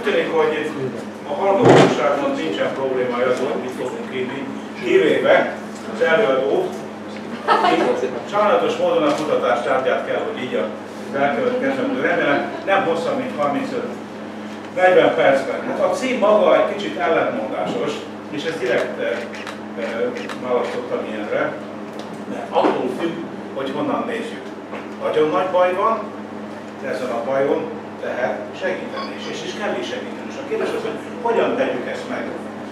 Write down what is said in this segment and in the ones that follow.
tűnik, hogy a hallgatóságban nincsen problémája az, hogy mit fogunk írni, kivéve az előadót, aki sajnálatos módon a kutatás tárgyát kell, hogy így az elkövetkezendő, remélem nem hosszabb, mint 35-40 percben. Hát a cím maga egy kicsit ellentmondásos, és ezt direkt választottam ilyenre, de attól függ, hogy honnan nézzük. Nagyon nagy baj van, de ezen a bajon lehet segíteni, és kell is segíteni. És a kérdés az, hogy hogyan tegyük ezt meg.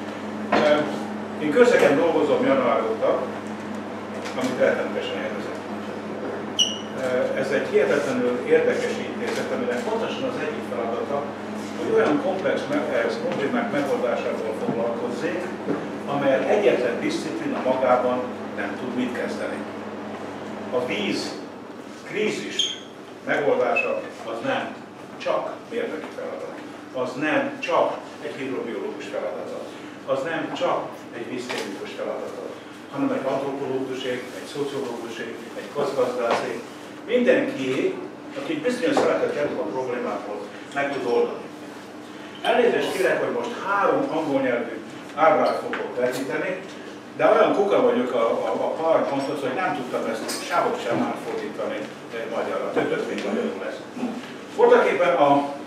Én Kőszegen dolgozom január óta, amit rettenetesen élvezek. Ez egy hihetetlenül érdekes intézet, aminek pontosan az egyik feladata, hogy olyan komplex problémák megoldásával foglalkozzék, amelyet egyetlen diszciplína magában nem tud mit kezdeni. A víz krízis megoldása az nem csak mérnöki feladat, az nem csak egy hidrobiológus feladata, az nem csak egy vízkémikus feladata, hanem egy antropológusé, egy szociológusé, egy közgazdászé, mindenki, aki bizonyos szeretet erről a problémából meg tud oldani. Elnézést kérek, hogy most 3 angol nyelvű ábrát fogok vetíteni, de olyan kuka vagyok a PowerPointhoz, hogy nem tudtam ezt sávot sem már fordítani magyarra, többet még magyarul lesz. Voltaképpen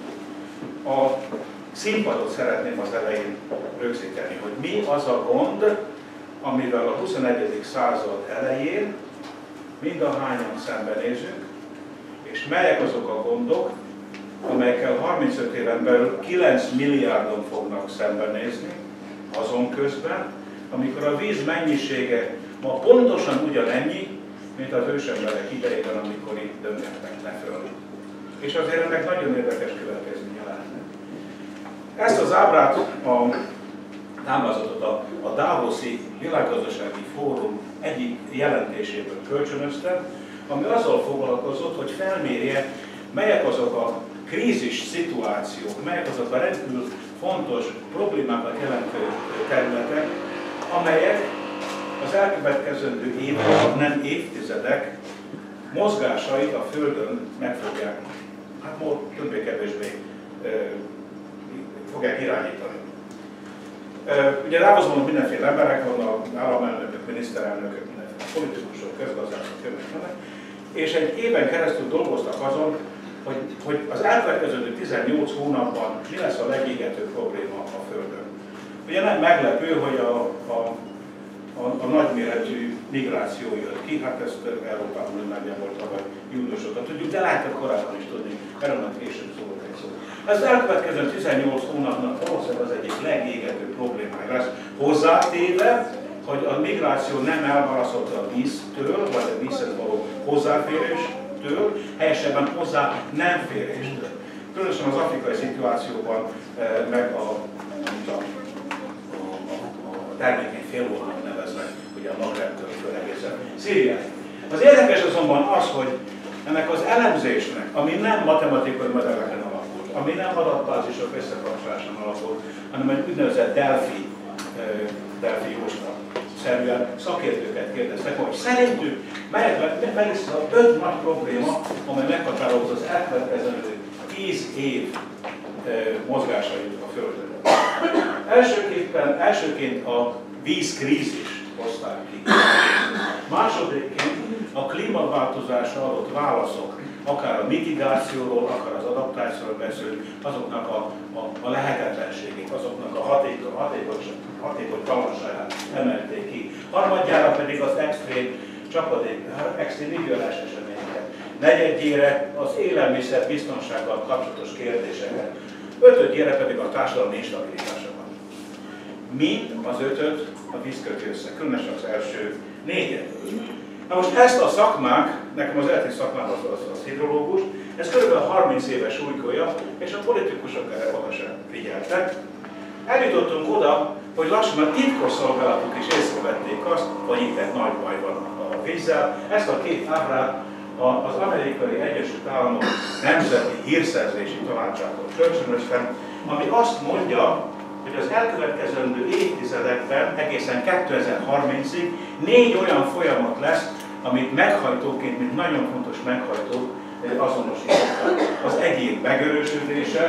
a színpadot szeretném az elején rögzíteni, hogy mi az a gond, amivel a 21. század elején mindahányan szembenézünk, és melyek azok a gondok, amelyekkel 35 éven belül 9 milliárdon fognak szembenézni, azon közben, amikor a víz mennyisége ma pontosan ugyanennyi, mint az ősemberek idejében, amikor itt döngettek le föl. És azért ennek nagyon érdekes következménye lehetne. Ezt az ábrát, a táblázatot a Davoszi Világgazdasági Fórum egyik jelentéséből kölcsönöztem, ami azzal foglalkozott, hogy felmérje, melyek azok a krízis szituációk, melyek azok a rendkívül fontos problémákat jelentő területek, amelyek az elkövetkezendő évek, nem évtizedek mozgásait a Földön meg fogják, hát többé-kevésbé fogják irányítani. Ugye Davosban mindenféle emberek vannak, államelnökök, miniszterelnökök, mindenféle politikusok, közgazdászok, mindenféle, és egy éven keresztül dolgoztak azon, hogy az elkövetkező 18 hónapban mi lesz a legégetőbb probléma a Földön. Ugye nem meglepő, hogy a nagyméretű migráció jött ki, hát ezt Európában nagyjából tavaly június óta tudjuk, de lehetett korábban is tudni, erről már később szólok egy szó. Ez elkövetkező 18 hónapnak valószínűleg az egyik legégetőbb problémája lesz, hozzátéve, hogy a migráció nem elválasztható a víztől, vagy a vízhez való hozzáféréstől, helyesebben hozzá nem féréstől. Különösen az afrikai szituációban, meg a termékeny félholnak neveznek, ugye a Magrebtől föl egészen Szíriáig. Az érdekes azonban az, hogy ennek az elemzésnek, ami nem matematikai modelleken alapult, ami nem adatbázisok összekapcsoláson alapult, hanem egy úgynevezett Delphi jóslat szerűen szakértőket kérdeztek, hogy szerintük melyik az a 5 nagy probléma, amely meghatározza az elkövetkezendő 10 év mozgásait a Földön. Elsőként a vízkrízis hozták ki. Másodikként a klímaváltozásra adott válaszok, akár a mitigációról, akár az adaptációról beszélünk, azoknak a lehetetlenségét, azoknak a hatékonytalanságát emelték ki. Harmadjára pedig az extrém időjárás eseményeket. Negyedjére az élelmiszer biztonsággal kapcsolatos kérdéseket. Ötödjére pedig a társadalmi instabilitásokat. Mind az 5-öt a víz köti össze, különösen az első 4-et. Na most ezt a szakmánk, nekem az eredeti szakmám az hidrológus, ez kb. 30 éves súlykója, és a politikusok erre oda sem figyeltek. Eljutottunk oda, hogy lassan a titkosszolgálatok is észrevették azt, hogy itt egy nagy baj van a vízzel. Ezt a 2 ábrát az Amerikai Egyesült Államok Nemzeti Hírszerzési Tanácsától kölcsönöztem, ami azt mondja, hogy az elkövetkezendő évtizedekben, egészen 2030-ig 4 olyan folyamat lesz, amit meghajtóként, mint nagyon fontos meghajtók azonosítottak. Az egyik megerősödése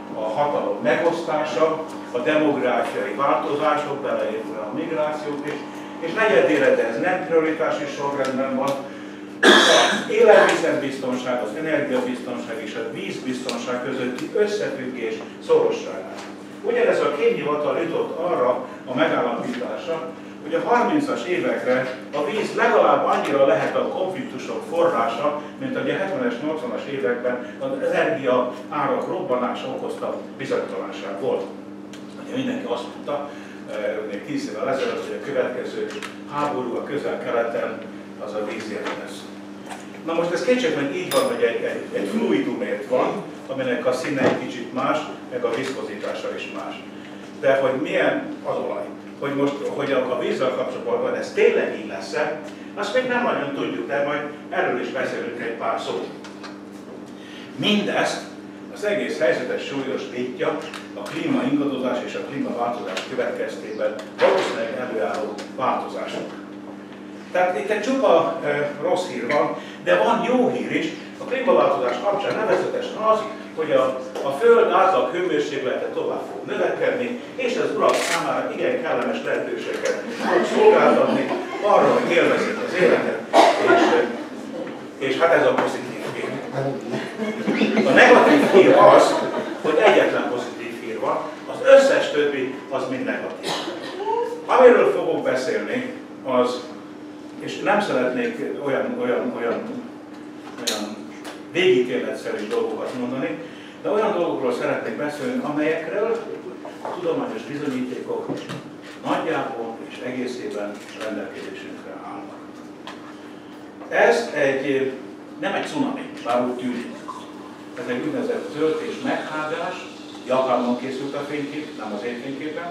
a hatalom megosztása, a demográfiai változások, beleértve a migrációt is, és negyedére, de ez nem prioritási sorrendben van, az élelmiszerbiztonság, az energiabiztonság és a vízbiztonság közötti összefüggés szorosságát. Ugyanez a kémhivatal jutott arra a megállapításra, hogy a 30-as évekre a víz legalább annyira lehet a konfliktusok forrása, mint hogy a 70-es, 80-as években az energia árak robbanása okozta bizonytalanság volt. Ugye mindenki azt mondta, még 10 évvel ezelőtt, hogy a következő háború a Közel-Keleten az a vízért lesz. Na most ez kétségben így van, hogy egy fluidumért van, aminek a színe egy kicsit más, meg a viszkozitása is más. De hogy milyen az olaj, hogy most hogy a vízzel kapcsolatban ez tényleg így lesz-e, azt még nem nagyon tudjuk, de majd erről is beszélünk egy pár szót. Mindezt az egész helyzetet súlyosbítja a klímaingadozás és a klímaváltozás következtében valószínűleg előálló változások. Tehát itt egy csupa rossz hír van, de van jó hír is. A klímaváltozás kapcsán nevezetesen az, hogy a Föld átlag hőmérséklete tovább fog növekedni, és az urak számára igen kellemes lehetőséget fog szolgáltatni arra, hogy élvezik az életet, és hát ez a pozitív hír. A negatív hír az, hogy egyetlen pozitív hír van, az összes többi az mind negatív. Amiről fogok beszélni, az, és nem szeretnék olyan végítéletszerű dolgokat mondani, de olyan dolgokról szeretnék beszélni, amelyekről a tudományos bizonyítékok nagyjából és egészében rendelkezésünkre állnak. Ez nem egy cunami, bár úgy tűnik. Ez egy úgynevezett töltés meghágás, Japánban készült a fénykép, nem az én fényképen.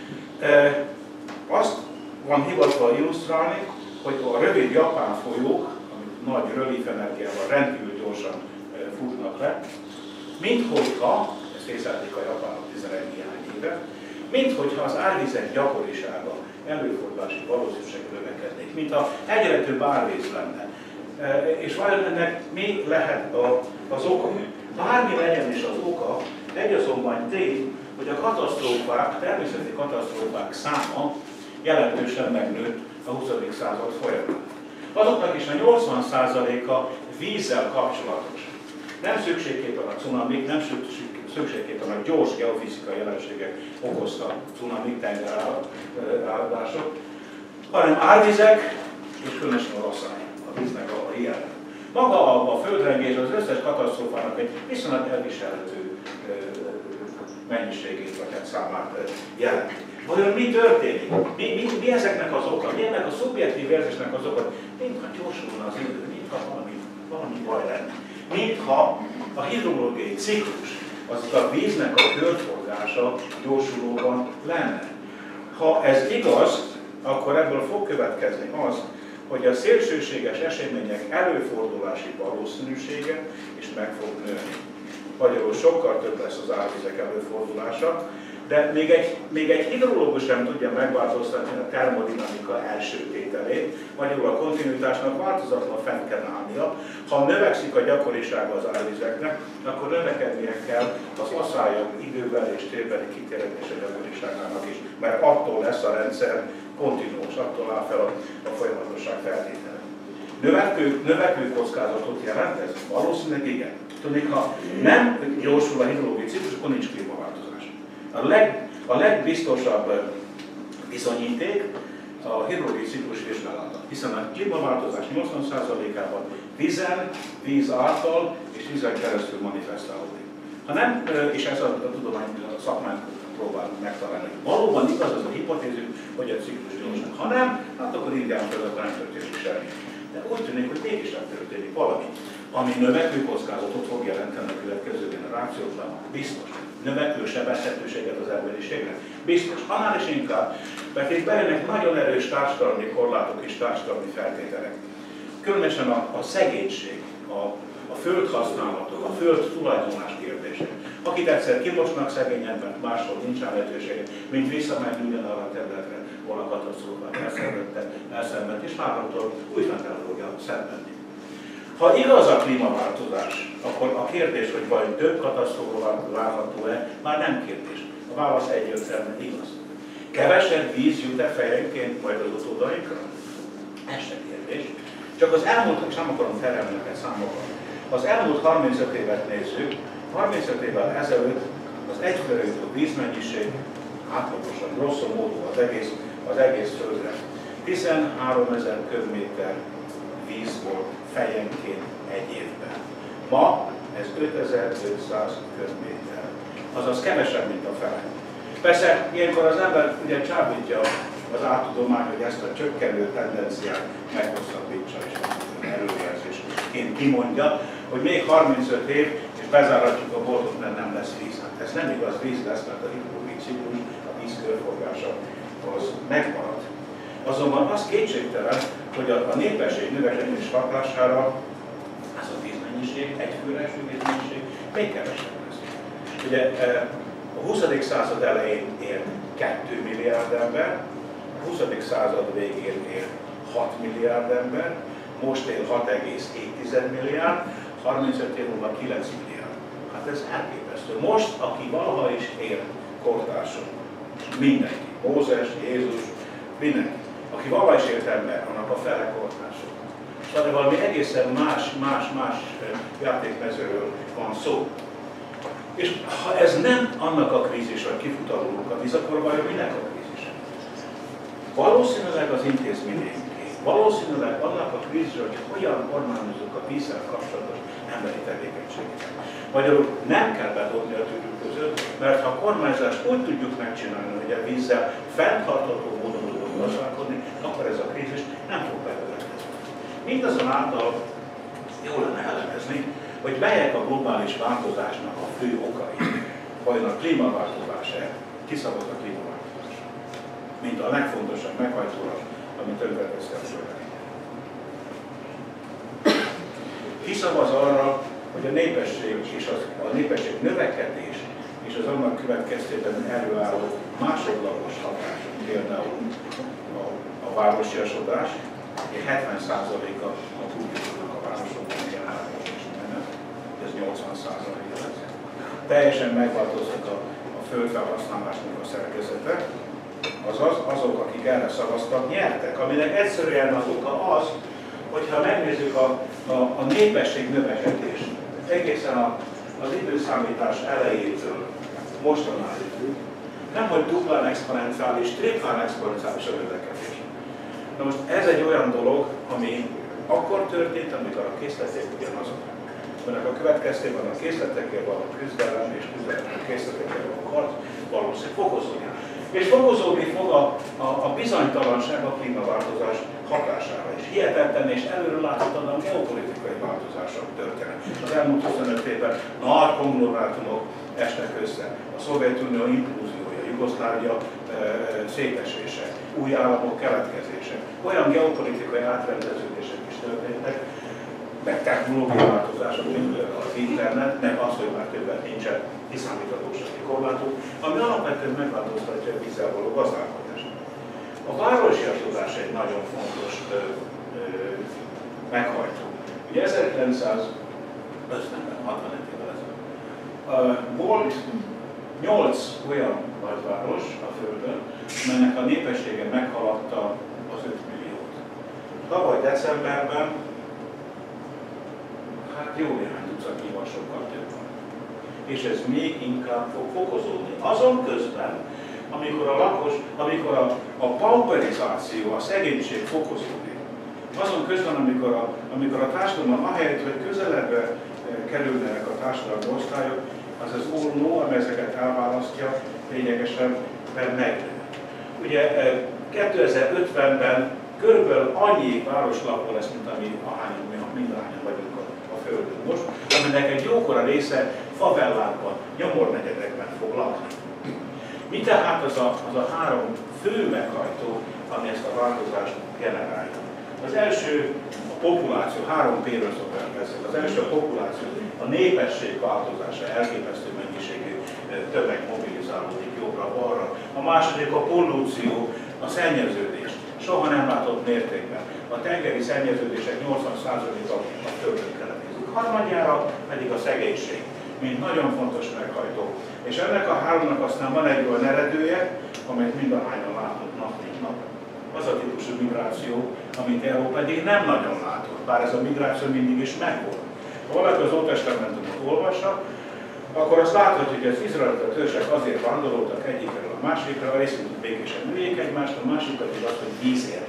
Azt van hivatva illusztrálni, hogy a rövid japán folyók, amik nagy relief energiával rendkívül gyorsan futnak le, minthogyha, ezt észlelték a japánok 11 néhány éve, minthogyha az árvizek gyakorisága, előfordulási valószínűség növekednék, mintha egyre több árvíz lenne. És vajon ennek mi lehet az oka? Bármi legyen is az oka, egy azonban tény, hogy a katasztrófák, természeti katasztrófák száma jelentősen megnőtt a 20. század folyamán. Azoknak is a 80%-a vízzel kapcsolatos. Nem szükségképpen a cunamik, nem szükségképpen a gyors geofizikai jelenségek okozta cunamik, tengeráradások, hanem árvizek és különösen a rasszály, a víznek a hiánya. Maga a földrengés az összes katasztrófának egy viszonylag elviselhető mennyiségét vagy számát jelent. Vajon mi történik? Mi ezeknek az oka? Mi ennek a szubjektív érzésnek az oka? Mintha gyorsulna az idő, mintha valami baj lenne. Mintha a hidrológiai ciklus, azaz a víznek a körforgása gyorsulóban lenne. Ha ez igaz, akkor ebből fog következni az, hogy a szélsőséges események előfordulási valószínűsége is meg fog nőni. Magyarul sokkal több lesz az árvizek előfordulása, de még egy hidrológus sem tudja megváltoztatni a termodinamika első tételét, magyarul a kontinuitásnak változatlan fent kell állnia. Ha növekszik a gyakorisága az árvizeknek, akkor növekednie kell az aszályok időbeli és térbeli kiterjedése gyakoriságának is, mert attól lesz a rendszer kontinuós, attól áll fel a folyamatosság feltétele. Növekvő kockázatot jelent ez? Valószínűleg igen. Tudnék, ha nem gyorsul a hidrológiai ciklus, akkor nincs klímaváltozás. A legbiztosabb bizonyíték a hidrológiai ciklus vizsgálata, hiszen a klímaváltozás 80%-ában vízen, víz által és vízen keresztül manifestálódik. Ha nem, és ez a tudomány, a szakmánk próbál megtalálni. Valóban igaz az a hipotézis, hogy a ciklus gyorsan. Ha nem, hát akkor Indián között nem történik semmi. De úgy tűnik, hogy mégis nem történik valami, ami növekvő kockázatot fog jelenteni a következő generációkban. Biztos. Növekvő sebezhetőséget az emberiségnek. Biztos. Annál is inkább, mert itt bejönnek nagyon erős társadalmi korlátok és társadalmi feltételek. Különösen a szegénység, a földhasználatok, a föld tulajdonlás kérdése. Akit egyszer kimosnak szegényen, mert máshol nincsen lehetősége, mint visszamenni ugyanarra a területre, ahol a katasztrófát elszenvedt, és mártól újra el fogja szenvedni. Ha igaz a klímaváltozás, akkor a kérdés, hogy vajon több katasztrófa várható-e, már nem kérdés. A válasz egyértelműen igaz. Kevesebb víz jut-e fejenként majd az utódainkra? Ez se kérdés. Csak az elmúlt, és nem akarom terelni neked számokat, az elmúlt 35 évet nézzük, 35 évvel ezelőtt az egyfőre jutó vízmennyiség átlagosan, grosso modo az egész földre 13 000 köbméter víz volt fejenként egy évben. Ma ez 5500 köbméter, azaz kevesebb, mint a fele. Persze ilyenkor az ember ugye csábítja az áttudomány, hogy ezt a csökkenő tendenciát meghosszabbítsa és előjelzésként kimondja, hogy még 35 év, és bezárhatjuk a boltot, mert nem lesz víz. Hát ez nem igaz, víz lesz, mert a hidrológiai ciklus, a víz körforgása az megmarad. Azonban az kétségtelen, hogy a népesség növekedés hatására az a vízmennyiség, egyfőre eső vízmennyiség még kevesebb lesz. Ugye a 20. század elején élt 2 milliárd ember, a 20. század végén élt 6 milliárd ember, most él 6,7 milliárd, 35 év múlva 9 milliárd. Hát ez elképesztő. Most, aki valaha is él kortársak, mindenki, Mózes, Jézus, mindenki, aki valaha is élt ember, annak a fele kortársak. Tehát valami egészen más játékmezőről van szó. És ha ez nem annak a krízis, hogy kifut alulunk a víz, akkor vajon minek a krízis? Valószínűleg az intézményeinké. Valószínűleg annak a krízis, hogy hogyan kormányozzuk a vízzel kapcsolatos emberi tevékenységet. Magyarul nem kell bedobni a tűrők között, mert ha a kormányzást úgy tudjuk megcsinálni, hogy a vízzel fenntartható módon tudunk gazdálkodni, akkor ez a krízis nem fog bekövetkezni. Mindazonáltal jó lenne elemezni, hogy melyek a globális változásnak a fő okai. Vajon a klímaváltozás-e? Kiszavaz a klímaváltozás? Mint a legfontosabb meghajtólag, amit tönkreteszi a Földet. Kiszavaz arra, hogy a népesség növekedés és az annak következtében előálló másodlagos hatások, például a városiasodás, 70%-a a kultúrnak a városokban jelenleg is menne, ez 80%-a lesz. Teljesen megváltozott a földfelhasználásnak a szerkezete, azaz azok, akik erre szavaztak, nyertek, aminek egyszerűen az oka az, hogyha megnézzük a népesség növekedést, egészen az időszámítás elejétől mostanáig, nem hogy duplán exponenciális, triplán exponenciális a növekedés. Na most ez egy olyan dolog, ami akkor történt, amikor a készletek ugyanazok. Ennek a következtében a készletekkel való küzdelem és a készletekkel való harc valószínűleg fokozódik. És fokozódni fog a bizonytalanság a klímaváltozás hatására is. Hihetetlen és előreláthatatlan geopolitikai változások történnek. Az elmúlt 25 évben nagy konglomerátumok esnek össze. A Szovjetunió implúziója, Jugoszlávia szétesése, új államok keletkezése. Olyan geopolitikai átrendeződések is történtek, meg technológiai változások, mint az internet, meg az, hogy már többet nincsen kiszámíthatósági korlátok, ami alapvetően megváltoztatja a vízzel való gazdálkodást. A városiasodás egy nagyon fontos meghajtó. Ugye 1950-ben, 65 évvel ezelőtt volt 8 olyan nagyváros a Földön, melynek a népessége meghaladta az 5 milliót. Tavaly decemberben hát jó néhány tucatnyival sokkal több van. És ez még inkább fog fokozódni. Azon közben, amikor a pauperizáció, a szegénység fokozódik, azon közben, amikor a társadalom ahelyett, hogy közelebbre kerülnek a társadalmi osztályok, az óló, amely ezeket elválasztja, lényegesen megnő. Ugye 2050-ben körülbelül annyi városlakó lesz, mint mindahányan vagyunk a Földön most, aminek egy jókora része favellákban, nyomornegyedekben fog lakni. Mi tehát az a három fő meghajtó, ami ezt a változást generálja? Az első a populáció, 3P-ről szokták beszélni. Az első a populáció, a népesség változása, elképesztő mennyiségű tömeg mobilizálódik jobbra-balra. A második a pollúció, a szennyeződés, soha nem látott mértékben. A tengeri szennyeződések 80%-a a Földön harmadjára pedig a szegénység, mint nagyon fontos meghajtó. És ennek a háromnak aztán van egy olyan eredője, amelyet mindahányan látunk nap mint nap. Az a típusú migráció, amit Európa eddig nem nagyon látott, bár ez a migráció mindig is megvolt. Ha valaki az Ótestamentumot olvassa, akkor azt láthatja, hogy az izraelita törzsek azért vándoroltak egyikről a másikra, részint békésen üljék egymást, a másik pedig az, hogy vízért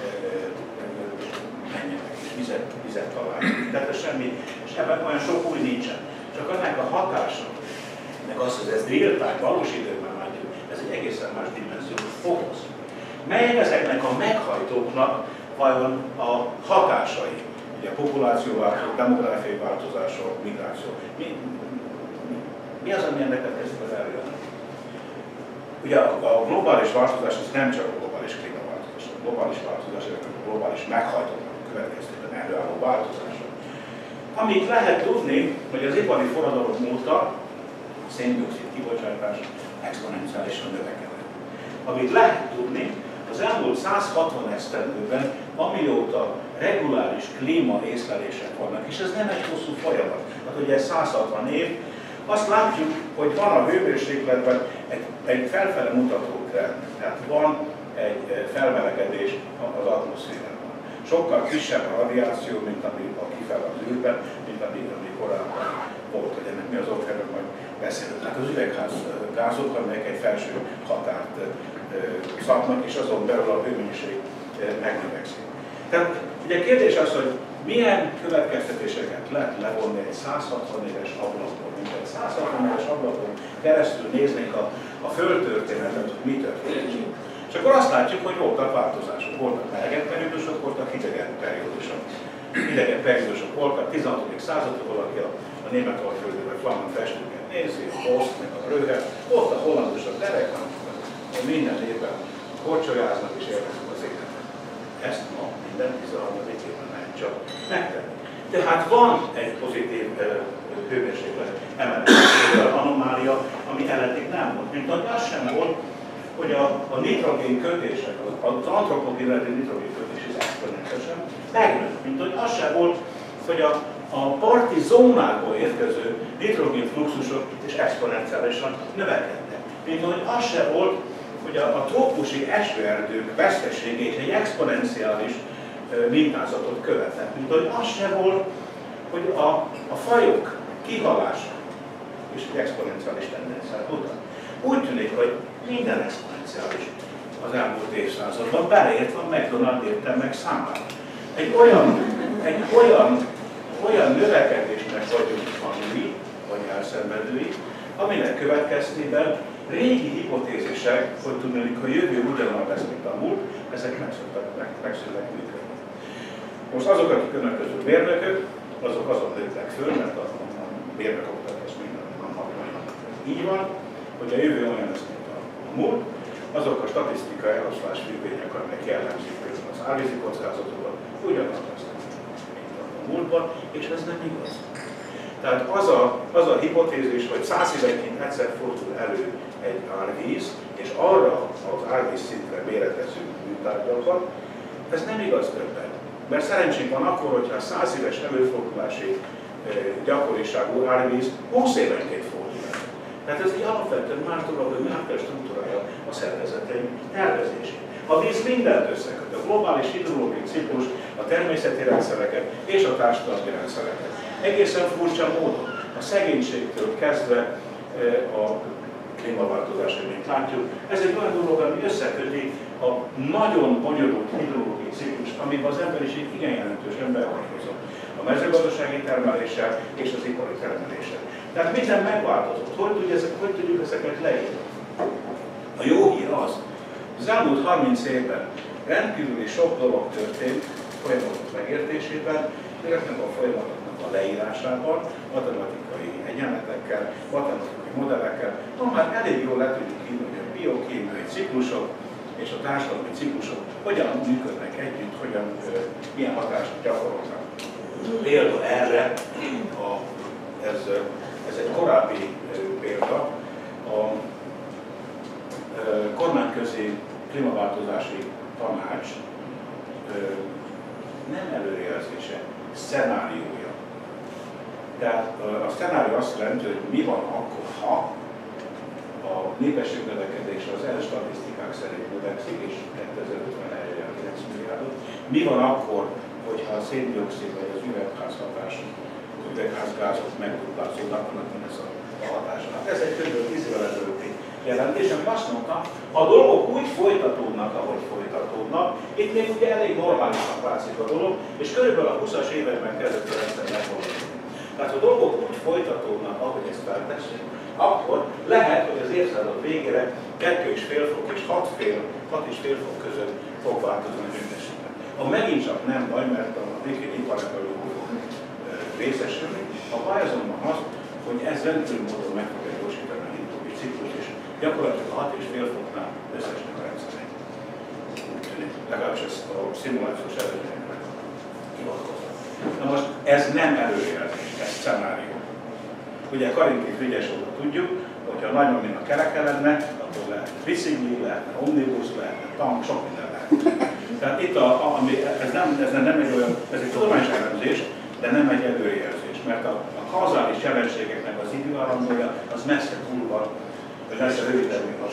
menjenek és vizet találják. Tehát ez semmi, és ebben olyan sok új nincsen. Csak annak a hatása, meg az, hogy ez real-time, valós időben látjuk, ez egy egészen más dimenziót okoz. Melyek ezeknek a meghajtóknak vajon a hatásai? Ugye a populációváltozás, demográfiai változások, migráció. Mi az, ami ennek kezdik az előjönnek? Ugye a globális változás az nem csak a globális klímaváltozás, a globális változás, a globális meghajtóknak következtében előálló változások. Amit lehet tudni, hogy az ipari forradalom óta a szén-dioxid kibocsátás exponenciálisan növekedett. Amit lehet tudni, az elmúlt 160 esztendőben, amióta reguláris klímaészlelések vannak, és ez nem egy hosszú folyamat, hát ugye 160 év, azt látjuk, hogy van a hőmérsékletben egy felfele mutató trend, tehát van egy felmelegedés az atmoszférában. Sokkal kisebb a radiáció, mint ami kifel az űrben, mint ami korábban volt, hogy ennek mi az ok, erről majd beszélünk. Tehát az üvegházgázok, amelyek egy felső határt szabnak, és azon belül a hőmennyiség megnövekszik. Tehát ugye a kérdés az, hogy milyen következtetéseket lehet levonni egy 160 éves ablakon, mint egy 160 éves ablakon keresztül néznénk a földtörténetet, hogy mi történik. És akkor azt látjuk, hogy voltak változások, voltak melegebb periódusok, voltak hidegebb periódusok. Hidegebb periódusok voltak, 16. században valaki a német alföldön flamand festőket nézi, a Boszt, meg a Röhe, ott a hollandusok dereknak, minden évben korcsolyáznak és élvezik az életet. Ezt ma minden 13. évben lehet csak megtenni. Tehát van egy pozitív hőmérséklet emelés, anomália, ami eddig nem volt. Mint ahogy az sem volt, hogy a nitrogén kötések, az antropogén nitrogén kötés is exponenciálisan megnőtt. Mint hogy az sem volt, hogy a parti zónákból érkező nitrogén fluxusok is exponenciálisan növekedtek. Mint hogy az sem volt, hogy a trópusi esőerdők vesztesége is egy exponenciális mintázatot követett. Mint hogy az sem volt, hogy a fajok kihalása is egy exponenciális tendenciát mutat. Úgy tűnik, hogy minden exponenciális az elmúlt évszázadban, beleértve a McDonald értelmek számára. Egy olyan növekedésnek vagyunk tanulni, vagy elszenvedői, aminek következtében régi hipotézisek, hogy tudnék, hogy a jövő ugyanolyan lesz, mint a múlt, ezek meg szoktak működni. Most azok, akik önök közül mérnökök, azok azon lőttek föl, mert a mérnök oktatás minden napjainak így van, hogy a jövő olyan lesz, mint a múlt, azok a statisztikai eloszlás függvények, amelyek jellemzik például az árvízi kockázatokat, ugyanaz lesznek, mint a múltban, és ez nem igaz. Tehát az a hipotézis, hogy 100 évenként egyszer fordul elő egy árvíz, és arra az árvíz szintre méretezünk műtárgyakat, ez nem igaz többen. Mert szerencsénk van akkor, hogyha a 100 éves előfordulási gyakoriságú árvíz 20 évenként fordul elő. Tehát ez egy alapvetően más dolog, hogy más struktúrája a szervezeteink tervezését. A víz mindent összeköt, a globális hidrológiai ciklus, a természeti rendszereket és a társadalmi rendszereket. Egészen furcsa módon, a szegénységtől kezdve a klímaváltozásra, mint látjuk, ez egy olyan dolog, ami összeköti a nagyon bonyolult hidrológiai ciklus, amiben az emberiség igen jelentősen beavatkozott. A mezőgazdasági termeléssel és az ipari termeléssel. Tehát minden megváltozott. Hogy tudjuk ezeket leírni? A jó hír az elmúlt 30 évben rendkívüli sok dolog történt folyamatok megértésében, ezeknek a folyamatoknak a leírásában, matematikai egyenletekkel, matematikai modellekkel, már elég jól le tudjuk írni, hogy a biokémiai ciklusok és a társadalmi ciklusok hogyan működnek együtt, milyen hatást gyakorolnak. Példa erre, ez egy korábbi példa, a kormányközi klímaváltozási tanács nem előrejelzése, szenáriója Tehát a szcenárió azt jelenti, hogy mi van akkor, ha a népességnövekedés az ENSZ statisztikák szerint növekszik, és 2050-re eljön 9 milliárdot. Mi van akkor, hogyha a széndioxid vagy az üvegházgázok megduplázódnak, annak mi lesz a hatása. Ez egy kb. 10 évvel ezelőtti jelentés, ami azt mondta, ha a dolgok úgy folytatódnak, ahogy folytatódnak, itt még ugye elég normálisnak látszik a dolog, és körülbelül a 20-as években kezdett a rendszer megvalósulni. Tehát ha a dolgok úgy folytatódnak, ahogy ezt feltesszük, akkor lehet, hogy az évszázad végére 2,5 fok és 6,5 fok között fog változni a hőmérséklet. A megint csak nem baj, mert a végén iparebből fog részesülni. A baj azonban az, hogy ez rendkívül módon meg fogja gyorsítani a hidrogén ciklus, és gyakorlatilag a 6,5 foknál összesnek a rendszerek. Legalábbis ezt a szimulációs eredményeknek hivatkozza. Na most ez nem előjelzés, ez szenárió. Ugye Karinti Frigyes óta tudjuk, hogyha a nagymaminak kereke lenne, akkor lehetne bicikli, lehetne omnibus, lehetne tank, sok minden lehet. Tehát itt ez nem egy olyan, ez egy tudományos elemzés, de nem egy előjelzés, mert a kauzális jelenségeknek az időáramlója az messze túl van, vagy messze rövidebb, mint az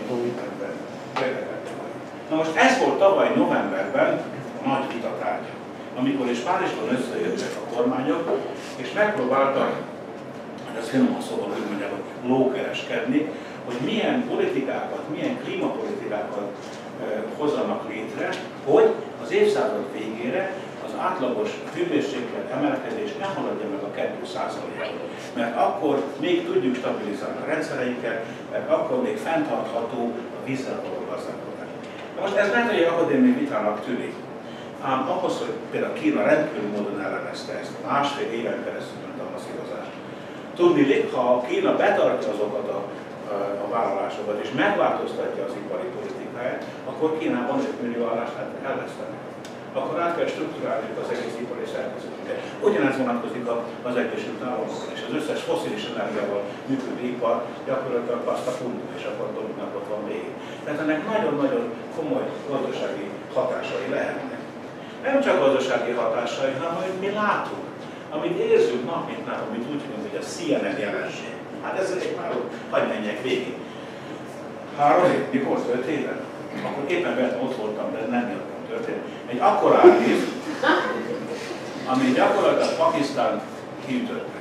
a Na most ez volt tavaly novemberben a nagy vita tárgya, amikor is Párizsban összejöttek a kormányok, és megpróbáltak, ez finoman szóval úgy mondják, hogy lókereskedni, hogy milyen politikákat, milyen klímapolitikákat hozzanak létre, hogy az évszázad végére az átlagos hőmérséklet emelkedés ne haladja meg a 2%-ot. Mert akkor még tudjuk stabilizálni a rendszereinket, mert akkor még fenntartható a vízzel való gazdálkodás. Most ez lehet, hogy egy akadémiai vitának tűnik. Ám ahhoz, hogy például Kína rendkívül módon ellenezte ezt, másfél éven keresztül ment a masszírozás. Tudniillik, ha Kína betartja azokat a vállalásokat és megváltoztatja az ipari politikáját, akkor Kínában 5 millió állást elvesztenek. Akkor át kell strukturálni az egész ipari szerkezetünket. Ugyanez vonatkozik az Egyesült Államokon, és az összes fosszilis energiával működő ipar gyakorlatilag azt a punktú, és akkor dolognak ott van végig. Tehát ennek nagyon-nagyon komoly gazdasági hatásai lehetnek. Nem csak gazdasági hatásai, hanem amit mi látunk, amit érzünk nap mint nap, amit úgy hívunk, hogy a CNN jelenség. Hát ez egy már hadd menjek végig. 3 év, mikor? 5 éve? Akkor éppen vettem, ott voltam, de nem jöttem történt. Egy akkora árvíz, ami gyakorlatilag Pakisztán kiütötte.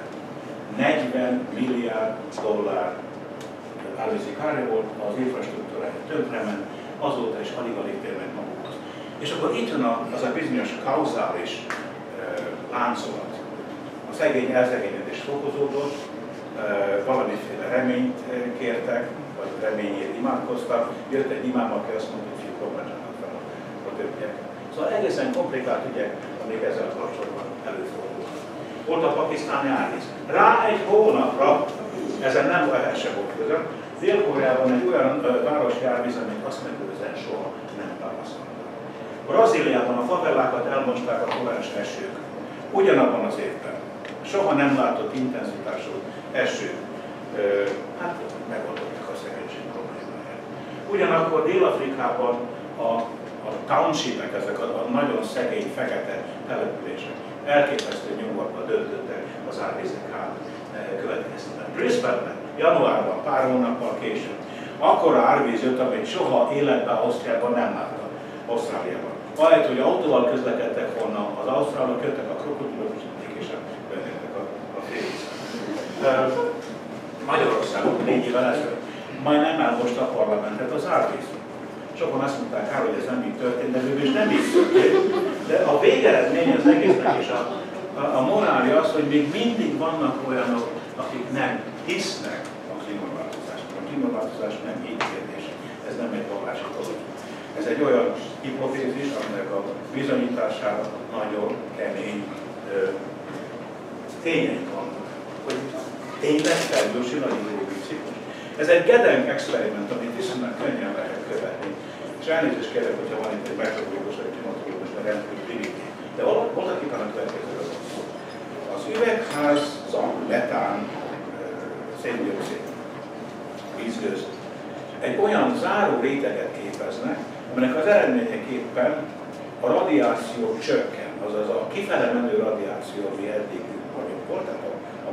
40 milliárd dollár árvízi kárja volt, az infrastruktúrája tönkrement, azóta is alig-alig térnek magukhoz. És akkor itt jön az a bizonyos kauzális láncolat. A szegény elszegényedés fokozódott, valamiféle reményt kértek, vagy reményért imádkoztak, jött egy imám, aki azt mondta, hogy robbantsanak fel a többiek. Szóval egészen komplikált ügyek, amik ezzel kapcsolatban előfordulnak. Volt a pakisztáni árvíz. Rá egy hónapra, ezen nem ehhez sem volt közön, Dél-Koreában egy olyan városi árvíz, amit azt megelőzően soha nem tapasztaltak. Brazíliában a favellákat elmosták a torrens esők. Ugyanabban az évben. Soha nem látott intenzitású eső. Hát megoldották a szegénység problémáját. Ugyanakkor Dél-Afrikában a townshipek, ezek a nagyon szegény, fekete települések elképesztő nyomorba döntöttek az árvízek következtében. Brisbane-ben, januárban, pár hónappal később, akkora árvíz jött, amit soha életben Ausztriában nem láttak, Ausztráliában. Ahelyett, hogy autóval közlekedtek volna, az ausztrálok jöttek a krokodilok, és békésen bejöttek a félviszont. Magyarországon 4 évvel ezelőtt majdnem elmosta a parlamentet az árvíz. Sokan azt mondták rá, hogy ez nem így történt, de végül is nem így történt. De a végeredmény az egésznek és a morálja az, hogy még mindig vannak olyanok, akik nem hisznek a klímaváltozásban. A klímaváltozás nem így kérdés. Ez nem egy vallási dolog. Ez egy olyan hipotézis, aminek a bizonyítására nagyon kemény tények vannak. Hogy tényleg felgyorsul a hidrogén ciklus. Ez egy Gedenk experiment, amit viszonylag könnyen lehet követni. És elnézést kérek, hogyha van itt egy meteorológus vagy klimatológus, mert rendkívül primitív. De voltak itt a következőről van szó. Az üvegházak, metán, széndioxid, vízgőz egy olyan záró réteget képeznek, aminek az eredményeképpen a radiáció csökken, azaz a kifele menő radiáció, ami eddig nagyobb volt, tehát a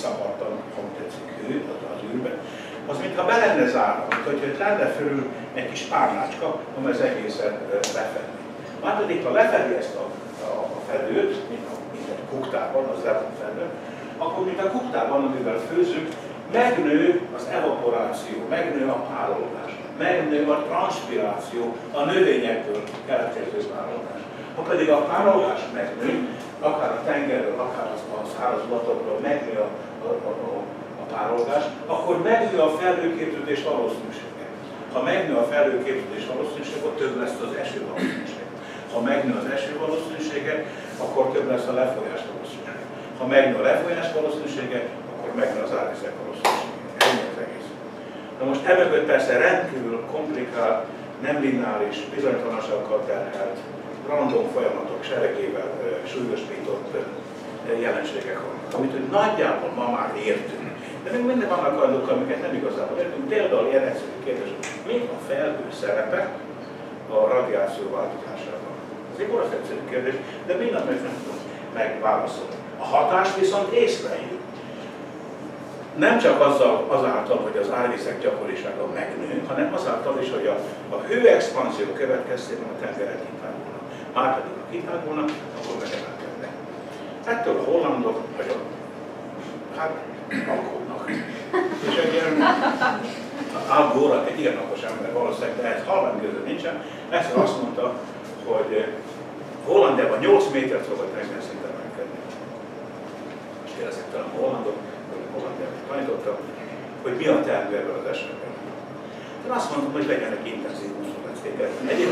kiszabadtan, ha tetszik, hő az űrbe, az mintha be lenne zárva, hogy lenne fölül egy kis párnácska, amely az egészet lefedni. Már pedig, ha lefedi ezt a fedőt, mint egy kuktában, az le van fedve, akkor mint a kuktában, amivel főzünk, megnő az evaporáció, megnő a párolgás, megnő a transpiráció, a növényekből keletkező párolgás. Ha pedig a párolgás megnő, akár a tengerről, akár a szárazlatokról megnő a párolgás, akkor megnő a felhőképződés valószínűsége. Ha megnő a felhőképződés valószínűsége, akkor több lesz az eső valószínűsége. Ha megnő az eső valószínűsége, akkor több lesz a lefolyás valószínűsége. Ha megnő a lefolyás valószínűsége, akkor megnő az árvizek valószínűsége. Ennyi az egész. Na most emögött persze rendkívül komplikált, nem lineáris, bizonytalanságokkal terhelt, random folyamatok seregével súlyosbított jelenségek vannak, amit nagyjából ma már értünk. De még mindig vannak olyanok, amiket nem igazából értünk. Például ilyen egyszerű kérdés, mi a felhő szerepe a radiáció változásában? Ez egy orosz egyszerű kérdés, de mindent meg nem tudom megválaszolni. A hatást viszont észreljük. Nem csak azáltal, hogy az árvizek gyakorisága megnő, hanem azáltal is, hogy a hőexpanzió következtében a tengerek kitágulnak. Már pedig a kitágulnak, akkor megemelkednek. Ettől a hollandok nagyon, aggódnak. És egy ilyen Al Gore, egy ilyen napos ember valószínűleg, de ez halványgőző nincsen, egyszer azt mondta, hogy Hollandiában 8 métert fog a tengerszint emelkedni. És kérdezték talán a hollandok, Hollandiában tanítottam, hogy mi a teendő ebből az esetben. Én azt mondtam, hogy legyenek intenzív úszóleckéket.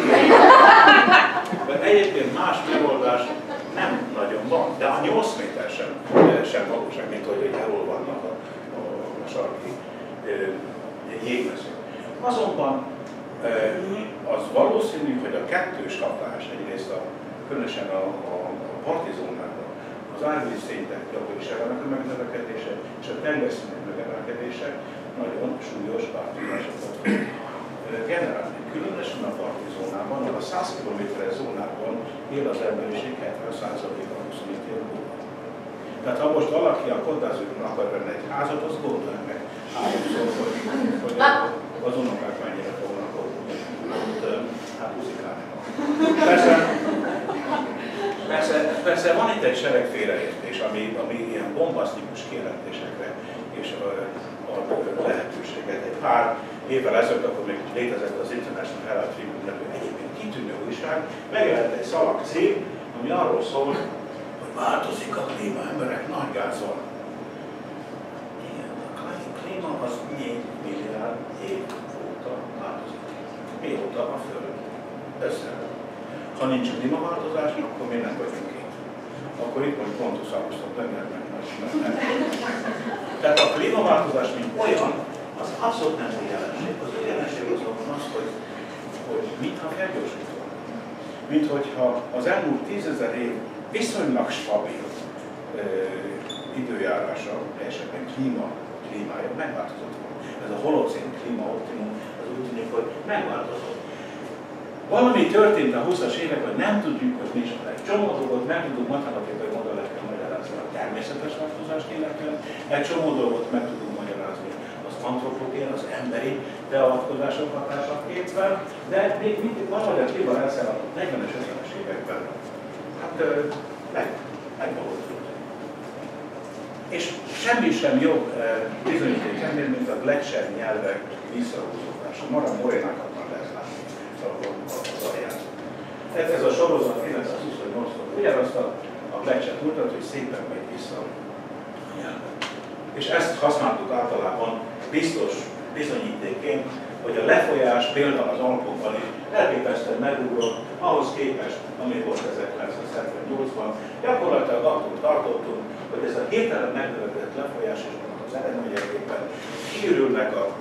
Egyébként más megoldás nem nagyon van, de a 8 méter sem valóság, mint hogy elhol vannak a sarki jégmezők. Azonban az valószínű, hogy a kettős hatás egyrészt különösen a parti zónában, az árvíz szintek gyakoriságának a megnövekedése és a tengerszínek megemelkedése nagyon súlyos változásokat generálni. Különösen a parti zónában, ahol a 100 km-es zónában él az emberiség 70%-a 25 év múlva. Tehát ha most valaki a Côte-d'Azurban akar venni egy házat, az gondolja meg háromszor, hogy az unokák mennyire fognak ott húzikálni. Persze van itt egy sereg félreértés, ami ilyen bombasztikus kijelentésekre és ad lehetőséget. Egy pár évvel ezelőtt, akkor még létezett az International Herald Tribune nevű egyébként kitűnő újság, megjelent egy szalagcím, ami arról szól, hogy változik a klíma, emberek nagy gázzal. Igen, a klíma az 4 milliárd év óta változik. Mióta a Föld össze. Ha nincs klímaváltozás, akkor mi nem vagyunk itt. Akkor itt mondjuk Pontus Augustus Lengernek. Tehát a klímaváltozás, mint olyan, az abszolút nem egy jelenség. Az a jelenség azonban az, hogy mintha felgyorsítva. Mint hogyha az elmúlt 10 000 év viszonylag stabil időjárása, esetben klímája megváltozott volna. Ez a holocén klímaoptimum, az úgy tűnik, hogy megváltozott. Valami történt a 20-as években, nem tudjuk, hogy mi is. Egy csomó dolgot nem tudunk matematikai modellekkel magyarázni a természetes változást illetően, egy csomó dolgot meg tudunk magyarázni az antropogén, az emberi beavatkozások hatásaképpen, de még mindig valahogy a klíma elszállhatott 40-es, 50-es években. Hát megvalósult. És semmi sem jobb bizonyíték ennél, mint a gletszer nyelvek visszahúzódása. Mara morénákat már lehet látni az alján. Ez a sorozat 1928-tól ugyanazt a gletszer mutat, hogy szépen megy vissza a nyelven. És ezt használtuk általában biztos bizonyítéként, hogy a lefolyás például az Alpokban is elképesztően megugrott, ahhoz képest, ami volt 1978-ban. Gyakorlatilag attól tartottunk, hogy ez a hirtelen megnövekedett lefolyás és az eredményeképpen kiürülnek a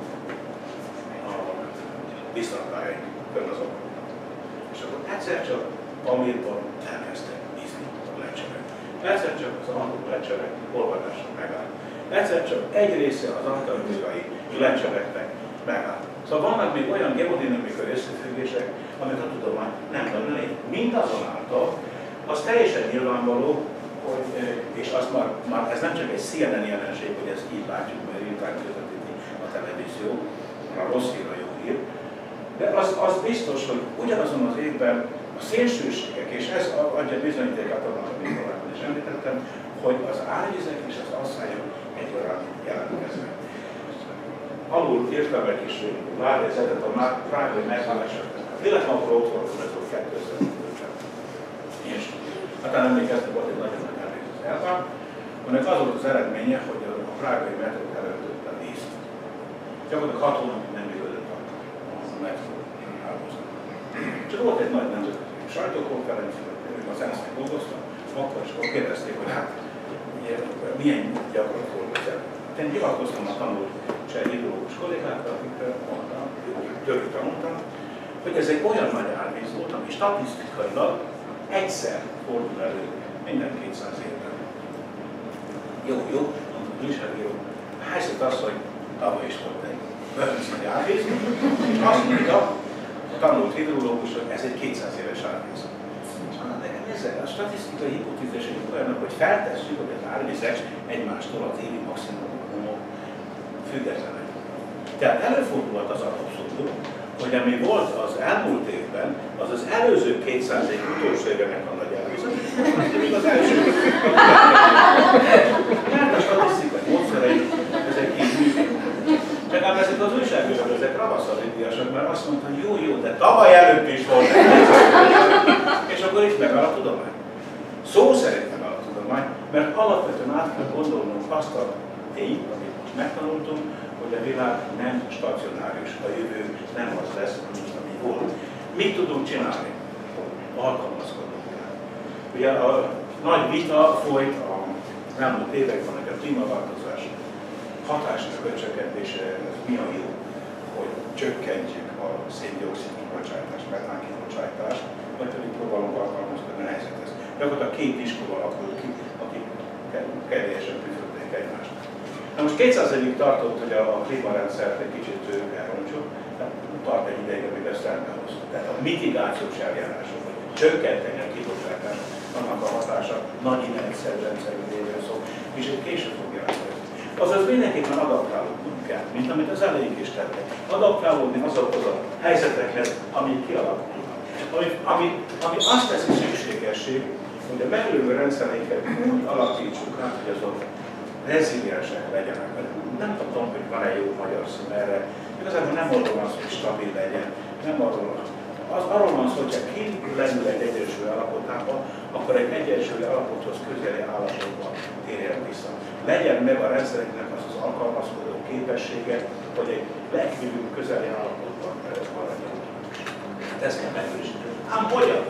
viszontájaink körül az Alpokban. És akkor egyszer csak Pamirban elkezdtek ízni a gletszerek. Egyszer csak az Andok gletszerek olvadása megállt. Egyszer csak egy része az antarktikai gletszereknek megállt. Szóval vannak még olyan geodinamikai összefüggések, amit a tudomány nem tud lenni. Mindazonáltal az teljesen nyilvánvaló, és azt már ez nem csak egy CNN jelenség, hogy ezt így látjuk, mert írták közvetíti a televízió, a rossz hír, a jó hír, de az biztos, hogy ugyanazon az évben a szélsőségek, és ez adja bizonyítékát annak, amit korábban is említettem, hogy az árvizek és az asszályok egyaránt jelentkeznek. Alul írtam egy kis lábjegyzetet a prágai meghallásra. Véletlenül akkor ott volt, ez volt 2005-ben. És hát emlékeztek, volt egy nagyon nagy elvég az elván, aminek az volt az eredménye, hogy a prágai metrót elöntötte a víz. Gyakorlatilag 6 hónapig nem működött a metró hálózat. Csak volt egy nagy nemzetközi sajtókonferencia, az ENSZ-nek dolgoztam, akkor is kérdezték, hogy hát milyen gyakran dolgozott. Én hivatkoztam a tanult cseh hidrológus kollégákra, akikkel mondtam, tőlük tanultam, hogy ez egy olyan nagy árvíz volt, ami statisztikailag egyszer fordul elő minden 200 évben. Jó, mondtam, újságíró. A helyzet az, hogy tavaly is volt egy bőrűz nagy árvíz, és azt mondta a tanult hidrológus, hogy ez egy 200 éves árvíz. A statisztikai hipotézisek olyanok, hogy feltesszük, hogy az árvizek egymástól az évi maximumok függetlenek. Tehát előfordulhat az abszurdum, hogy ami volt az elmúlt évben, az az előző 200 év utolsó évenek a nagy árvizek, még az első. Mert a statisztikai módszerei ezek így működnek. Csak ám ezek az újságírók, ezek ravaszalidiasak, mert azt mondta, hogy jó, de tavaly előtt is volt. És akkor itt megáll a tudomány. Szó szerint megáll a tudomány, mert alapvetően át kell gondolnunk azt a tényt, amit most megtanultunk, hogy a világ nem stacionáris, a jövő nem az lesz, ami volt. Mit tudunk csinálni? Alkalmazkodnunk kell. Ugye a nagy vita folyt az elmúlt években, hogy a klímaváltozás hatásnak a csökkentése, mi a jó, hogy csökkentjük a szén-dioxid kibocsátást, metán kibocsátást, vagy pedig próbálunk alkalmazkodni a helyzethez. Gyakorlatilag két iskola alakult ki, akik kedélyesen tüfölték egymást. Na most 200 évig tartott, hogy a klímarendszert egy kicsit elrontsuk, tart egy ideig, amíg ezt elmehozott. Tehát a mitigációs eljárások, hogy csökkenteni a kibocsátást, annak a hatása nagy idegszerű rendszerűről szó, és egy később fog jelentkezni. Azaz mindenképpen adaptálódnunk kell, mint amit az elején is tettek. Adaptálódni azokhoz a helyzetekhez, amik kialakulnak. Ami azt teszi szükségesség, hogy a meglévő rendszereinket úgy alakítsuk át, hogy azok reziliensek legyenek. Nem tudom, hogy van-e jó magyar szó erre. Igazából nem arról van szó, hogy stabil legyen. Nem arról van szó, hogy ha kilendül egy egyensúly állapotába, akkor egy egyensúly állapothoz közeli állapotba térjen vissza. Legyen meg a rendszereknek az az alkalmazkodó képessége, hogy egy legkívül közeli állapotban maradjon. Ezt kell megősíteni. Ám hogyan?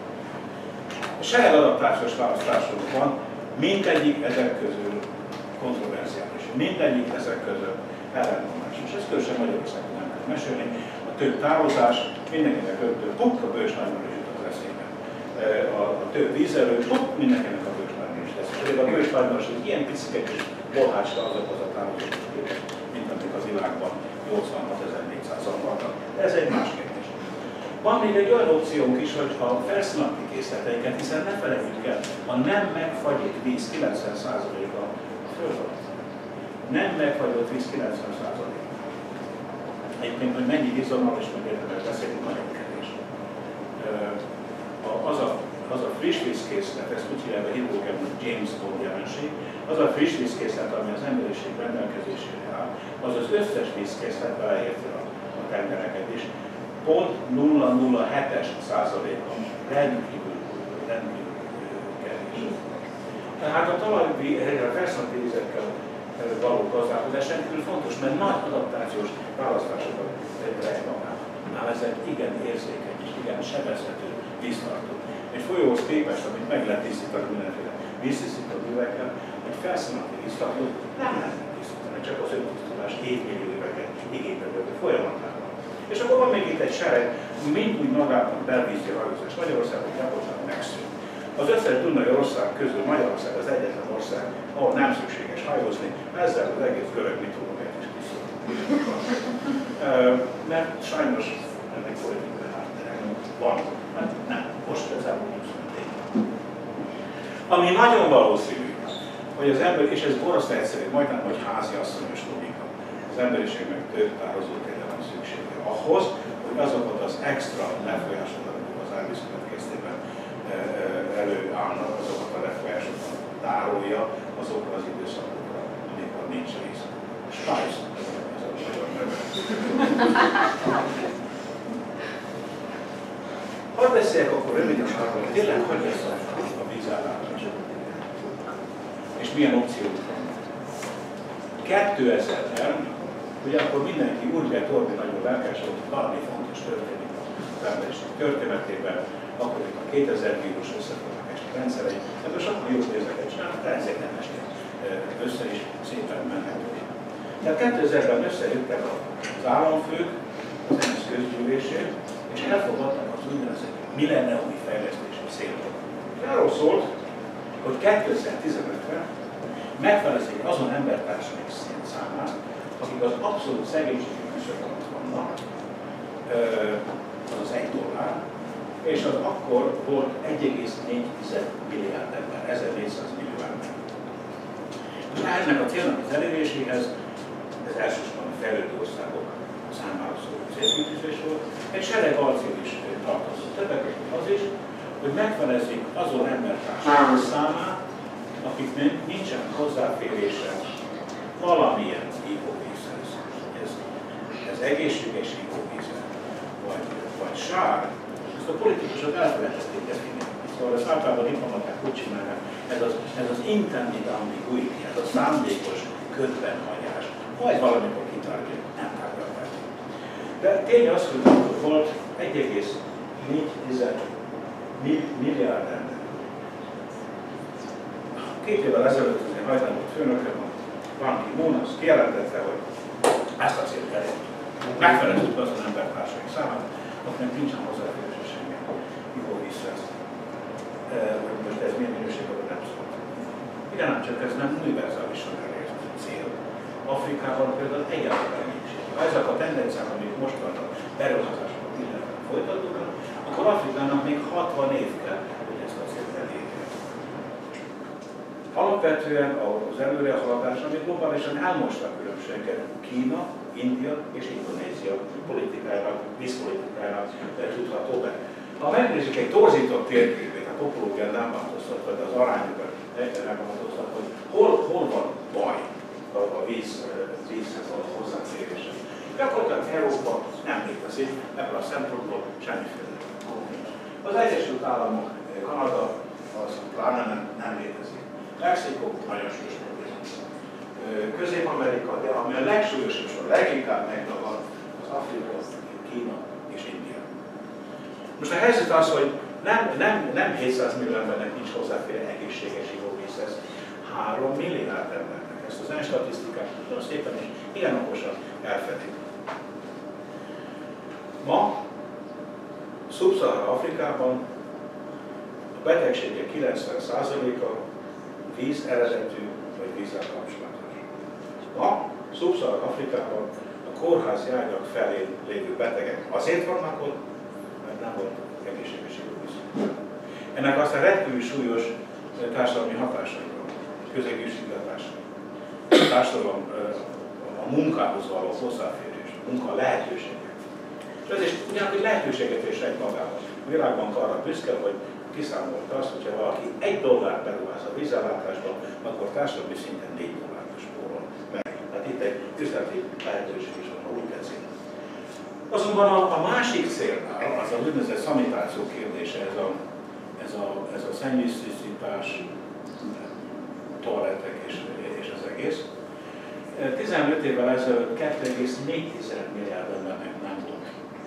Sereg adaptációs választásunk van, mindegyik ezek közül kontroverziális, mindegyik ezek közül ellenmondás. És ezt különösen Magyarországon nem kell mesélni. A több távozás, mindenkinek öntő puk, a bős nagyban is jut az eszébe. A több vízerő, puk, mindenkinek a bős nagyban is lesz. Pedig a bős nagyban is egy ilyen picike kis bolhácska azokhoz a távozáshoz képest, mint amik a világban 86.400-an vannak. De ez egy más kérdés. Van még egy olyan opciónk is, hogy a felszínalatti készleteinket, hiszen ne felejtjük el, a nem megfagyott víz 90%-a a föld alatt. Nem megfagyott víz 90%-a. Egyébként, hogy mennyi vízonnal és meg érdemes beszélni, nagyon kevés. Az a friss vízkészlet, ezt úgy hívják a hidrogén James Bond jelenség, az a friss vízkészlet, ami az emberiség rendelkezésére áll, az az összes vízkészlet beleértve a tengereket is, pont 0,07%-a rendkívül kevés. Tehát a talajvíz, a felszínalatti vizekkel való gazdálkodás rendkívül fontos, mert nagy adaptációs választásokat rejt magában. Ám ezek igen érzékeny és igen sebezhető víztartó. Egy folyóhoz képest, amit meg lehet tisztítani mindenféle víztisztító művekkel, egy felszínalatti víztartót nem lehet tisztítani, csak az öntisztítás évmillió éveket igénybe vevő folyamatában. És akkor van még itt egy sereg, mind úgy magában belvízi hajózás Magyarországon gyakorlatilag megszűnt. Az összes Dunai ország közül Magyarország az egyetlen ország, ahol nem szükséges hajózni, ezzel az egész görög mitológiát is kiszól. Mert sajnos ennek politikai háttere van. Hát nem, most ez elmúlt 25 év. Ami nagyon valószínű, hogy az ember, és ez borzasztó egyszerű, majdnem, hogy házi asszonyos logika, az emberiségnek több tározótérre van szüksége ahhoz, hogy azokat az extra lefolyásokat, amik az árvíz következtében előállnak, azokat a lefolyásokat tárolja azokra az időszakokra, amikor nincs víz. Spájz, ez a nagyon neve. Hadd beszéljek akkor röviden arról, hogy tényleg hogy lesz a vízállátás. És milyen opciók van. 2000-ben, ugye akkor mindenki úgy lehet orni nagyon lelkes, hogy valami fontos történik az emberiség történetében, akkor itt a 2000 vírus összefognak esni rendszerei, ebből sokkal jobb nézeket csinálnak, de ezért nem esnek össze is szépen menhetők. Tehát 2000-ben összejöttek az államfők, az ENSZ közgyűlésén, és elfogadtak az úgynevezett milleniumi fejlesztési célokat. Arról szólt, hogy 2015-ben megfelezik azon embertársaik számát, akik az abszolút szegénységi küszöb alatt vannak, az $1, és az akkor volt 1,4 milliárd ember, 1400 millió ember. És ennek a célnak az eléréséhez, ez elsősorban a fejlődő országok számára szóló célkitűzés volt, egy sereg alcél is tartozott. Többek között az is, hogy megfelezik azon embertársaik számát, akiknek nincsen hozzáférése valamilyen ivóvízhez. Ez egészséges ivóvízhez, vagy sár. Ezt a politikusok elfelejtették definiálni. Szóval ezt általában diplomaták úgy csinálják, ez az intended ambiguity, ez a szándékos ködbenhagyás, vagy valamikor kitárgya, nem tárgyalták. De tény az, hogy volt 1,4 milliárd ember. 2 évvel ezelőtt az én hajtálmott főnököm, Ban Ki-moon, az kijelentette, hogy ezt a célt elértük. Megfeleltük azon embertársaink számára, akinek nincsen hozzáférése semmilyen ivóvízhez. Hogy most ez milyen minőségben nem szól. Igen, nem csak ez nem univerzálisan elért cél. Afrikában például egyáltalán nincs. Ha ezek a tendenciák, amik most vannak, beruházásokat illetve folytatódnak, akkor Afrikának még 60 év kell, hogy ezt a célt elérje. Alapvetően az előrehaladás, ami globálisan elmosta a különbséget Kína, India és Indonézia politikájának, vízpolitikájának tudható be. Ha megnézzük egy torzított térképét, a topológián nem változtat, vagy az arányokat nem változtat, hogy hol van baj a vízhez való hozzáférése. Gyakorlatilag Európa nem létezik, ebből a szempontból semmiféle nincs. Az Egyesült Államok, Kanada, az pláne nem létezik. Mexikó nagyon súlyos probléma. Közép-Amerika, de ami a legsúlyosabb, a leginkább megdagad, az Afrika, Kína és India. Most a helyzet az, hogy nem 700 millió embernek nincs hozzáférő egészséges ivóvízhez, 3 milliárd embernek. Ezt az ENSZ statisztikák nagyon szépen és igen okosan elfedik. Ma Szub-Szahara Afrikában a betegségek 90%-a víz eredetű vagy vízzel kapcsolatos. Ma Szub-Szahara Afrikában a kórházi ágyak felé lévő betegek azért vannak ott, mert nem volt egészséges ivóvíz. Ennek aztán rendkívül súlyos társadalmi hatásai van, közegészségügyi hatásai. A társadalom a munkához való hozzáférés, a munka lehetőségek. És ez is ugyanakkor lehetőséget is egy magával. A Világbank arra büszke, hogy kiszámolta azt, hogyha valaki $1 beruház a vízellátásba, akkor társadalmi szinten $4 spórol meg. Tehát itt egy üzleti lehetőség is van, ha úgy tetszik. Azonban a másik célnál, az a úgynevezett szanitáció kérdése, ez a szennyvíztisztítás, toalettek és az egész. 15 évvel ezelőtt 2,4 milliárd embernek nem volt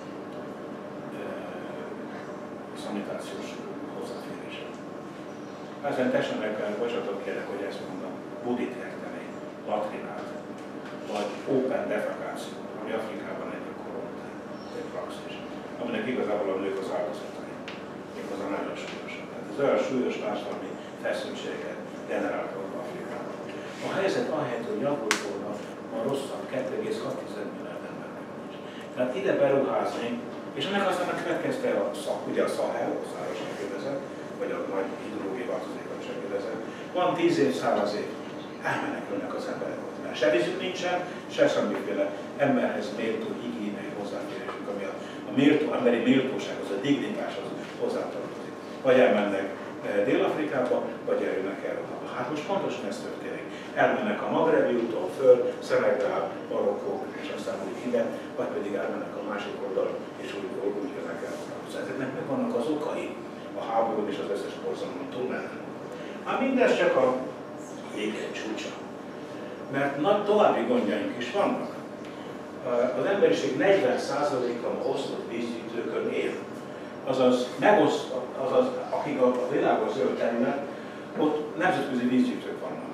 szanitációs hozzáférése. Ezen tessenek, bocsánatot kérek, hogy ezt mondom, budit érteni, latrinát, vagy open defekáció, ami Afrikában egy gyakorolt egy praxis, aminek igazából a nők az áldozatai. Méghozzá nagyon súlyosan. Tehát ez olyan súlyos társadalmi feszültséget generáltak Afrikában. A helyzet ahelyett, hogy javult volna, a rosszabb, 2,6 milliárd embernek nincs. Tehát ide beruházni, és ennek aztán a következte ugye a Szahel, a száros megkérdezett, vagy a nagy hidrológiai változékot sem kérdezem. Van 10 év, 100 év, elmenekülnek az emberek ott, mert se vízük nincsen, se semmiféle emberhez méltó higiéniai hozzáférésük, ami a méltó, emberi méltósághoz, a dignitáshoz hozzátartozik. Vagy elmennek Dél-Afrikába, vagy eljönnek Európába. Hát most pontosan ez történik. Elmennek a Magrebi úton föl, Szenegál, Marokkó, és aztán úgy ide, vagy pedig elmennek a másik oldalon, és úgy jönnek Európába. Ezeknek meg vannak az okai, a háború és az összes borzalmon túlmenően. Hát mindez csak a jéghegy csúcsa. Mert nagy további gondjaink is vannak. Az emberiség 40%-a a osztott vízgyűjtőkön él. Azaz, akik a világon zöld terület, ott nemzetközi vízgyűjtők vannak.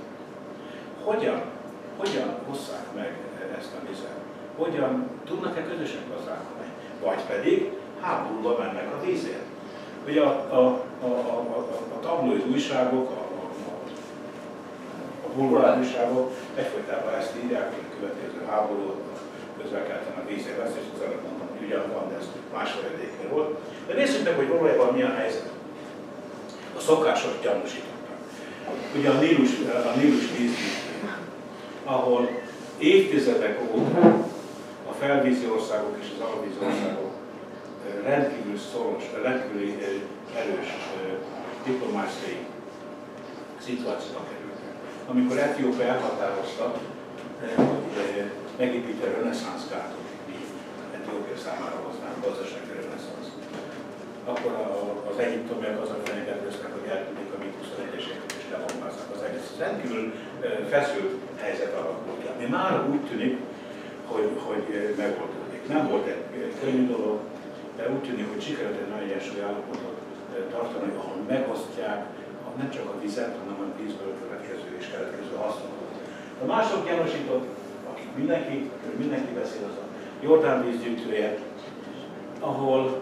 Hogyan hosszák meg ezt a vizet? Hogyan tudnak-e közösen gazdálkodni? Vagy pedig háborúba mennek a vízért. Ugye a tabloid újságok, a bulvár újságok egyfolytában ezt írják, hogy a következő háború közvel-keleten a vízért lesz, és az előbb mondom, hogy ugyan van, de ez más eredéknél volt. De nézzük meg, hogy valójában milyen helyzet. A szokásos gyanúsítottak. Ugye a Nílus vízgyűjtő, ahol évtizedek óta a felvízi országok és az alvízi országok rendkívül szoros, rendkívül erős diplomáciai szituációba kerültek. Amikor Etiópia elhatározta, hogy megépíti a reneszánsz gátot, Etiópia számára hoznánk gazdasági reneszánsz, akkor az egyiptomiak azon fenyegetőztek, hogy eltűnik a MiG-21-eseket és lebombázzák az egész. Egyszerűen feszült helyzet alakult ki. Mi már úgy tűnik, hogy megoldódik. Nem volt egy könnyű dolog, de úgy tűnik, hogy sikerült egy nagy egyensúly állapotot tartani, ahol megosztják nem csak a vizet, hanem a vízből következő és keletkező hasznokat. A mások gyanúsított, akik mindenki beszél, az a Jordán vízgyűjtője, ahol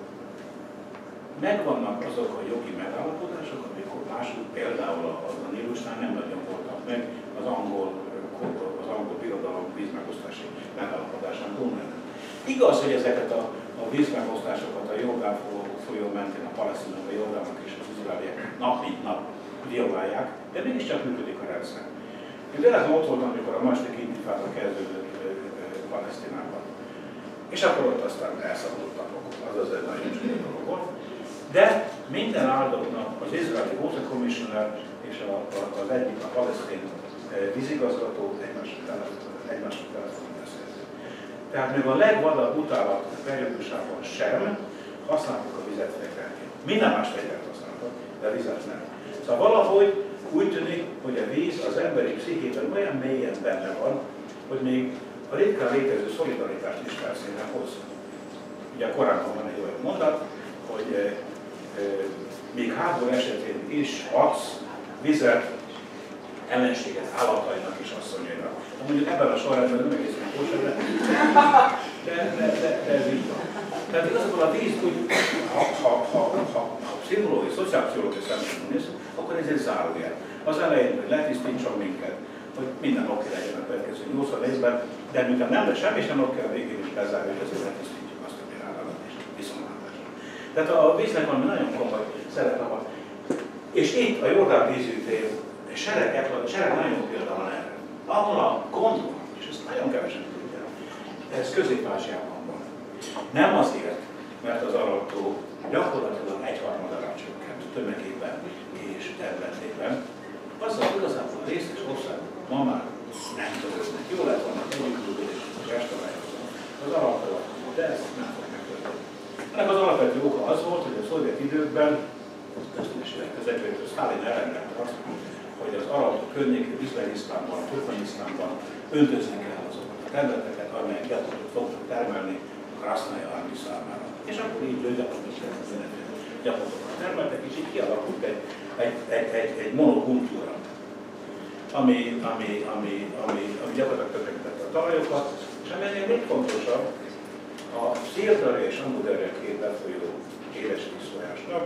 megvannak azok a jogi megállapodások, amikor mások, például a Nílusnál nem nagyon voltak meg az angol birodalom vízmegosztási megállapodásán túlmenően. Igaz, hogy ezeket a vízmegosztásokat a Jordán folyó mentén a palesztinok, a jordánok és az izraeliek nap mint nap violálják, de mégiscsak működik a rendszer. Én véletlenül ott voltam, amikor a második intifáda kezdődött Palesztinában. És akkor ott aztán elszabadultak, az egy nagyon csúnya dolog volt. De minden áldóknak az izraeli water commissioner és az egyik a palesztin vízigazgató egymásnak telefonon beszéltek. Tehát még a legvadabb utálat periódusában sem használtuk a vizet fegyverként. Minden más fegyvert használtak, de a vizet nem. Szóval valahogy úgy tűnik, hogy a víz az emberi pszichében olyan mélyen benne van, hogy még a ritkán létező szolidaritást is felszínre hoz. Ugye korábban van egy olyan mondat, hogy még háború esetén is adsz vizet ellenséget állatainak és asszonyainak. Mondjuk ebben a sorrendben nem egészen pontosan, de ez így van. Tehát igazából a víz úgy, ha pszichológiai, szociálpszichológiai szempontból nézzük, akkor ez egy zárójel. Az elején, hogy letisztítson minket, hogy minden oké legyen a következő 80 évben, de miután nem lesz semmi sem oké, a végén is bezárja, hogy ezért letisztítjuk azt a bírálat és viszontlátásra. Tehát a víznek valami nagyon komoly szerepe van. És itt a Jordán vízgyűjtőjén sereg nagyon jó példa van erre. Ahol a gond van, és ezt nagyon kevesen tudják, ez Közép-Ázsiában van. Nem azért, mert az arattó gyakorlatilag egyharmadára csökkent tömegében és területében, azzal igazából a részes országok ma már nem törődnek. Jó lett vannak együttműködés és restaurálják az arattó, de ezt nem fog megtörténni. Ennek az alapvető oka az volt, hogy a szovjet időkben, köztudési legközelítőtől Sztálin elrendelte azt, hogy az arattó környékén, Üzbegisztánban, Turkmenisztánban öntözni kell azokat a területeket, amelyek gyakorlatilag fognak termelni a Krasznaja Army számára. És akkor így gyakorlatilag a területek, és így kialakult egy monokultúra, ami gyakorlatilag tönkretette a talajokat, és ennél még fontosabb, a Szirdarja és Amudarja két befolyó éles vízfolyásnak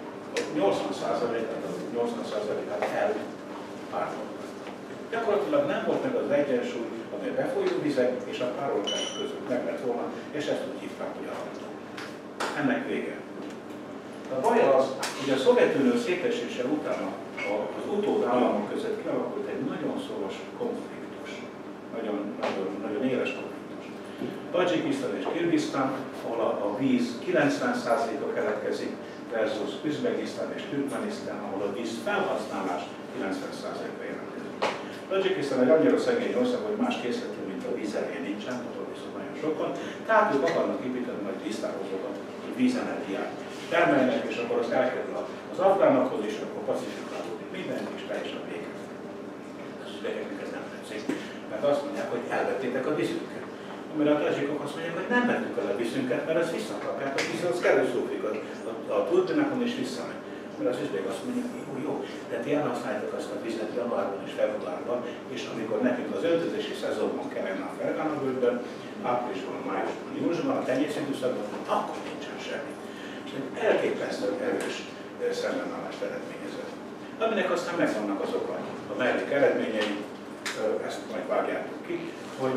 80%-át elpárolták. Gyakorlatilag nem volt meg az egyensúly, amely a befolyó vizek és a párolgás között meg lett volna, és ezt úgy hívták, hogy arattó. Ennek vége. A baj az, Ugye a Szovjetunió szétesése után az utód államok között kialakult egy nagyon szoros konfliktus, nagyon éles konfliktus. Tadzsikisztán és Kirgisztán, ahol a víz 90%-a keletkezik, versus Üzbegisztán és Türkmenisztán, ahol a víz felhasználás 90%-a jelentkezik. Tadzsikisztán egy annyira szegény ország, hogy más készletű, mint a vízelje nincsen, ahol viszont nagyon sokan, tehát ők akarnak építeni majd tisztálkozókat, hogy vízenergiát termelnek, és akkor az elkerül az afgánokhoz, és akkor pacifikálódik mindent, és teljesen vége. Nekünk ez nem tetszik, mert azt mondják, hogy elvettétek a vízünket. Amire a tadzsikok azt mondják, hogy nem vettük el a vízünket, mert ezt visszakapják, a víz az kerülszófik a Turbinakon és visszamegy. Mert az üzbék azt mondja, hogy jó, de ti elhasználjátok azt a vizet januárban és februárban, és amikor nekünk az öltözési szezonban kellene a Fergana-völgyben, áprilisban, májusban, júniusban, a tenyésztőszakban, akkor nincsen semmi. És egy elképesztően erős szembenállást eredményezett. Aminek aztán megvannak azok a mellék eredményei, ezt majd vágjátok ki, hogy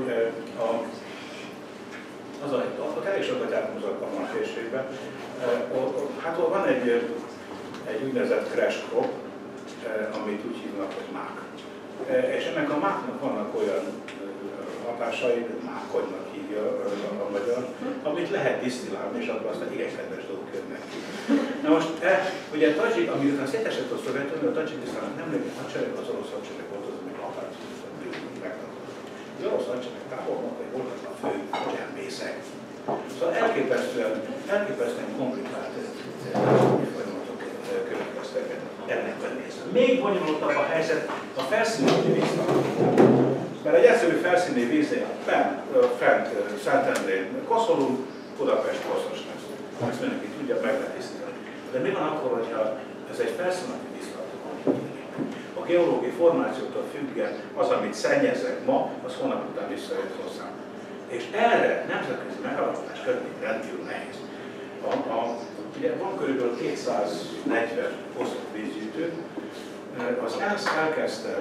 elég sokat átmozottam a térségben. Hát van egy úgynevezett crash crop, amit úgy hívnak, hogy mák. És ennek a máknak vannak olyan hatásai, mákonynak hívja a magyar, amit lehet disztillálni, és akkor aztán igen kedves dolgok jönnek ki. Na most, ugye Tadzsik, amikor szétesett a Szovjetunió, a Tadzsikisztánnak nem lévő hadsereg, az orosz hadsereg volt az, amik határozott megtartott. Az orosz hadsereg távolnak, hogy voltak a fő csempészek. Szóval elképesztően komplikált folyamatok következtek ennek nézve. Még bonyolultabb a helyzet a felszíni víznek. Mert egy egyszerű felszíni víznél fent Szentendrén koszolunk, Budapest koszos lesz. Ezt mindenki tudja, meg lehet tisztítani. De mi van akkor, hogyha ez egy felszínati víztartalom? A geológiai formációktól függően az, amit szennyezek ma, az hónap után visszajött hozzám. És erre nemzetközi megállapodás kötni rendkívül nehéz. Ugye van körülbelül 240 hozott vízgyűjtő. Az ENSZ elkezdte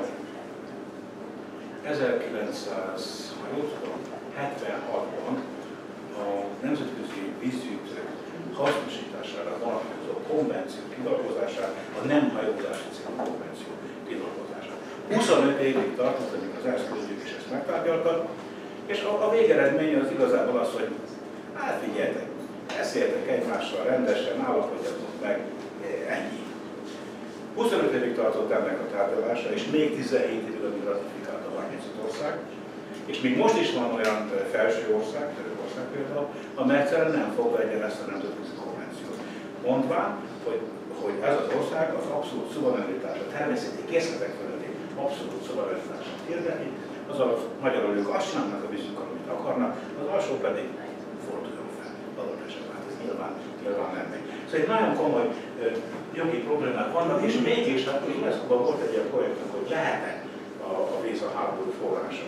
1976-ban a nemzetközi vízgyűjtők hasznosítására vonatkozó konvenció kidolgozását, a nem hajózási célú konvenció kidolgozását. 25 évig tartott, amíg az ENSZ küldők is ezt megtárgyaltak, és a végeredménye az igazából az, hogy hát figyeljetek, beszéljetek egymással rendesen, állapodjatok meg, ennyi. 25 évig tartott ennek a tárgyalása, és még 17 évig, amíg ratifikálta a 35 ország, és még most is van olyan felső ország, Törökország például, amely egyszerűen nem fogadja ezt a nemzetközi konvenciót. Mondván, hogy ez az ország az abszolút szuverenitás, a természeti készletek fölötti abszolút szuverenitását hirdeti, azaz magyarul ők azt csinálnak a vízükön, amit akarnak, az alsó pedig forduljon fel. Adott esetben ez nyilván nem megy. Szóval egy nagyon komoly jogi problémák vannak, és mégis hát az UNESCO-ban volt egy ilyen projektünk, hogy lehet-e a víz a háború forrása.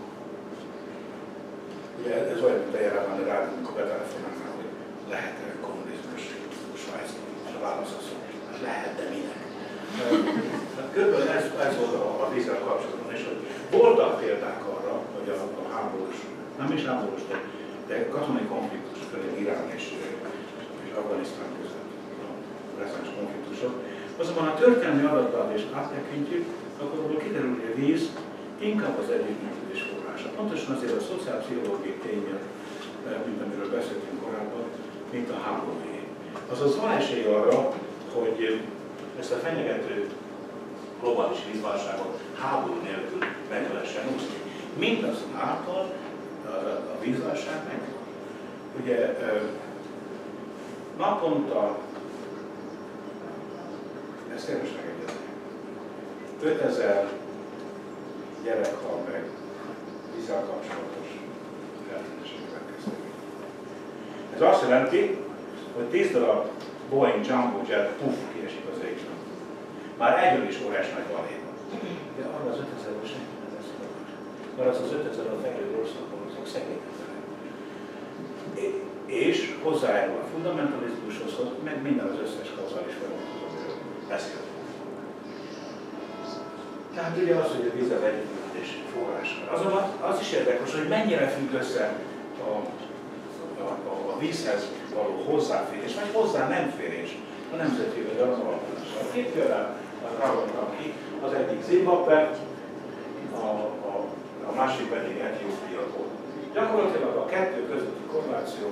Ugye ez olyan, mint a jelenlegi rádió, amikor betelefonálnál, hogy lehet-e kommunizmus Svájcban, és a válasz az, hogy lehet, de minek. Körülbelül ez volt a vízzel kapcsolatban, és hogy voltak példák arra, hogy a háborús, nem is háborús, de katonai konfliktus, például Irán és Afganisztán között a recens konfliktusok. Azonban a történelmi adatbázist áttekintjük, akkor abból kiderül, hogy a víz inkább az együttműködés forrása. Pontosan azért a szociálpszichológiai tények, mint amiről beszéltünk korábban, mint a háborúé. Azaz van esély arra, hogy ezt a fenyegető globális vízválságot háború nélkül meg lehessen úszni. Mindazonáltal a vízválság meg. Ugye naponta, ezt érdemes megegyezni, 5000 gyerek hal meg vízzel kapcsolatos fertőzések következtében. Ez azt jelenti, hogy 10 darab Boeing Jumbo Jet puff kiesik az égben. Már egyből is óriás nagy balhéba. De arra az 5000-ről senki nem lesz szokás. Mert az 5000 a fejlődő országban azok szegény emberek. És hozzájárul a fundamentalizmushoz, meg minden az összes kauzális folyamathoz, amiről beszéltünk. Tehát ugye az, hogy a vízzel együttműködés forrása. Azonban az is érdekes, hogy mennyire függ össze a vízhez való hozzáférés, vagy hozzá nem férés a nemzeti jövedelem az alapítására. Két példát ragadtam ki, az egyik Zimbabwe, a másik pedig Etiópia volt. Gyakorlatilag a kettő közötti korreláció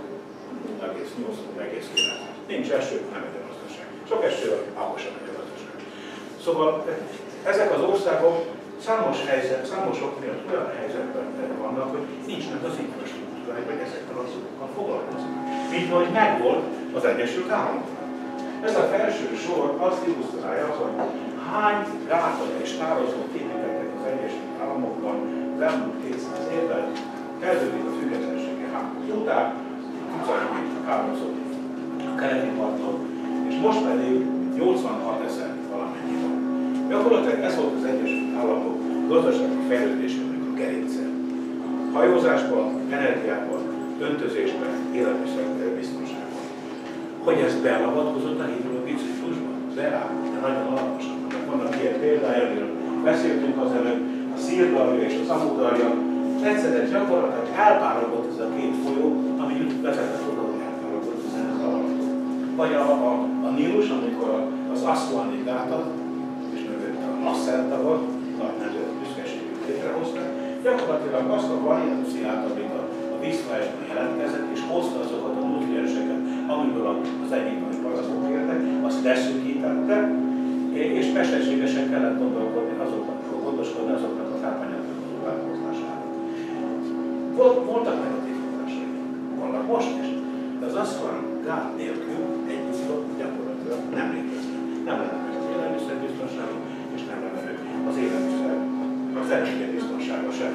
0,8-0,9. Nincs eső, nem megy a gazdaság. Sok eső, akkor sem megy a gazdaság. Szóval ezek az országok számosok miatt olyan helyzetben vannak, hogy nincs meg az infrastruktúrája, hogy ezekkel az azokkal foglalkozni. Mint ahogy megvolt az Egyesült Államoknak. Ez a felső sor azt illusztrálja, hogy hány gátat és tározót építettek az Egyesült Államokban az elmúlt 200 évben, kezdődik a függetlensége háború után, háromszor a keleti parton, és most pedig 86 000 valamennyi van. Gyakorlatilag ez volt az Egyesült Államok gazdasági fejlődésének a gerince. Hajózásban, energiában, öntözésben, élelmiszerbiztonságban. Hogy ez beavatkozott a hidrológiai ciklusban? De nagyon alaposan. Vannak ilyen példája, amiről beszéltünk az előbb, a Szír-darja és az Amu-darja. Egyszerűen gyakorlatilag elpárolgott ez a két folyó, ami vezetett oda, hogy elpárolgott az alatt. Vagy a Nílus, amikor az Aswani gátat, és mögött a Nasser-tavat, nagy nemzeti büszkeségét létrehozta, gyakorlatilag azt a varianciát, amit a vízfolyásban jelentkezett, és hozta azokat a nutrienseket, amiből az egyéni parasztok éltek, azt leszűkítette, és mesterségesen kellett gondoskodni azoknak a tápanyagoknak az elhozására. Voltak negatív hatásai, vannak most is, de az Aswan gát nélkül egy biztos gyakorlatilag nem létezik. Nem lenne meg az élelmiszerbiztonságok, és nem lenne meg az energiabiztonsága sem.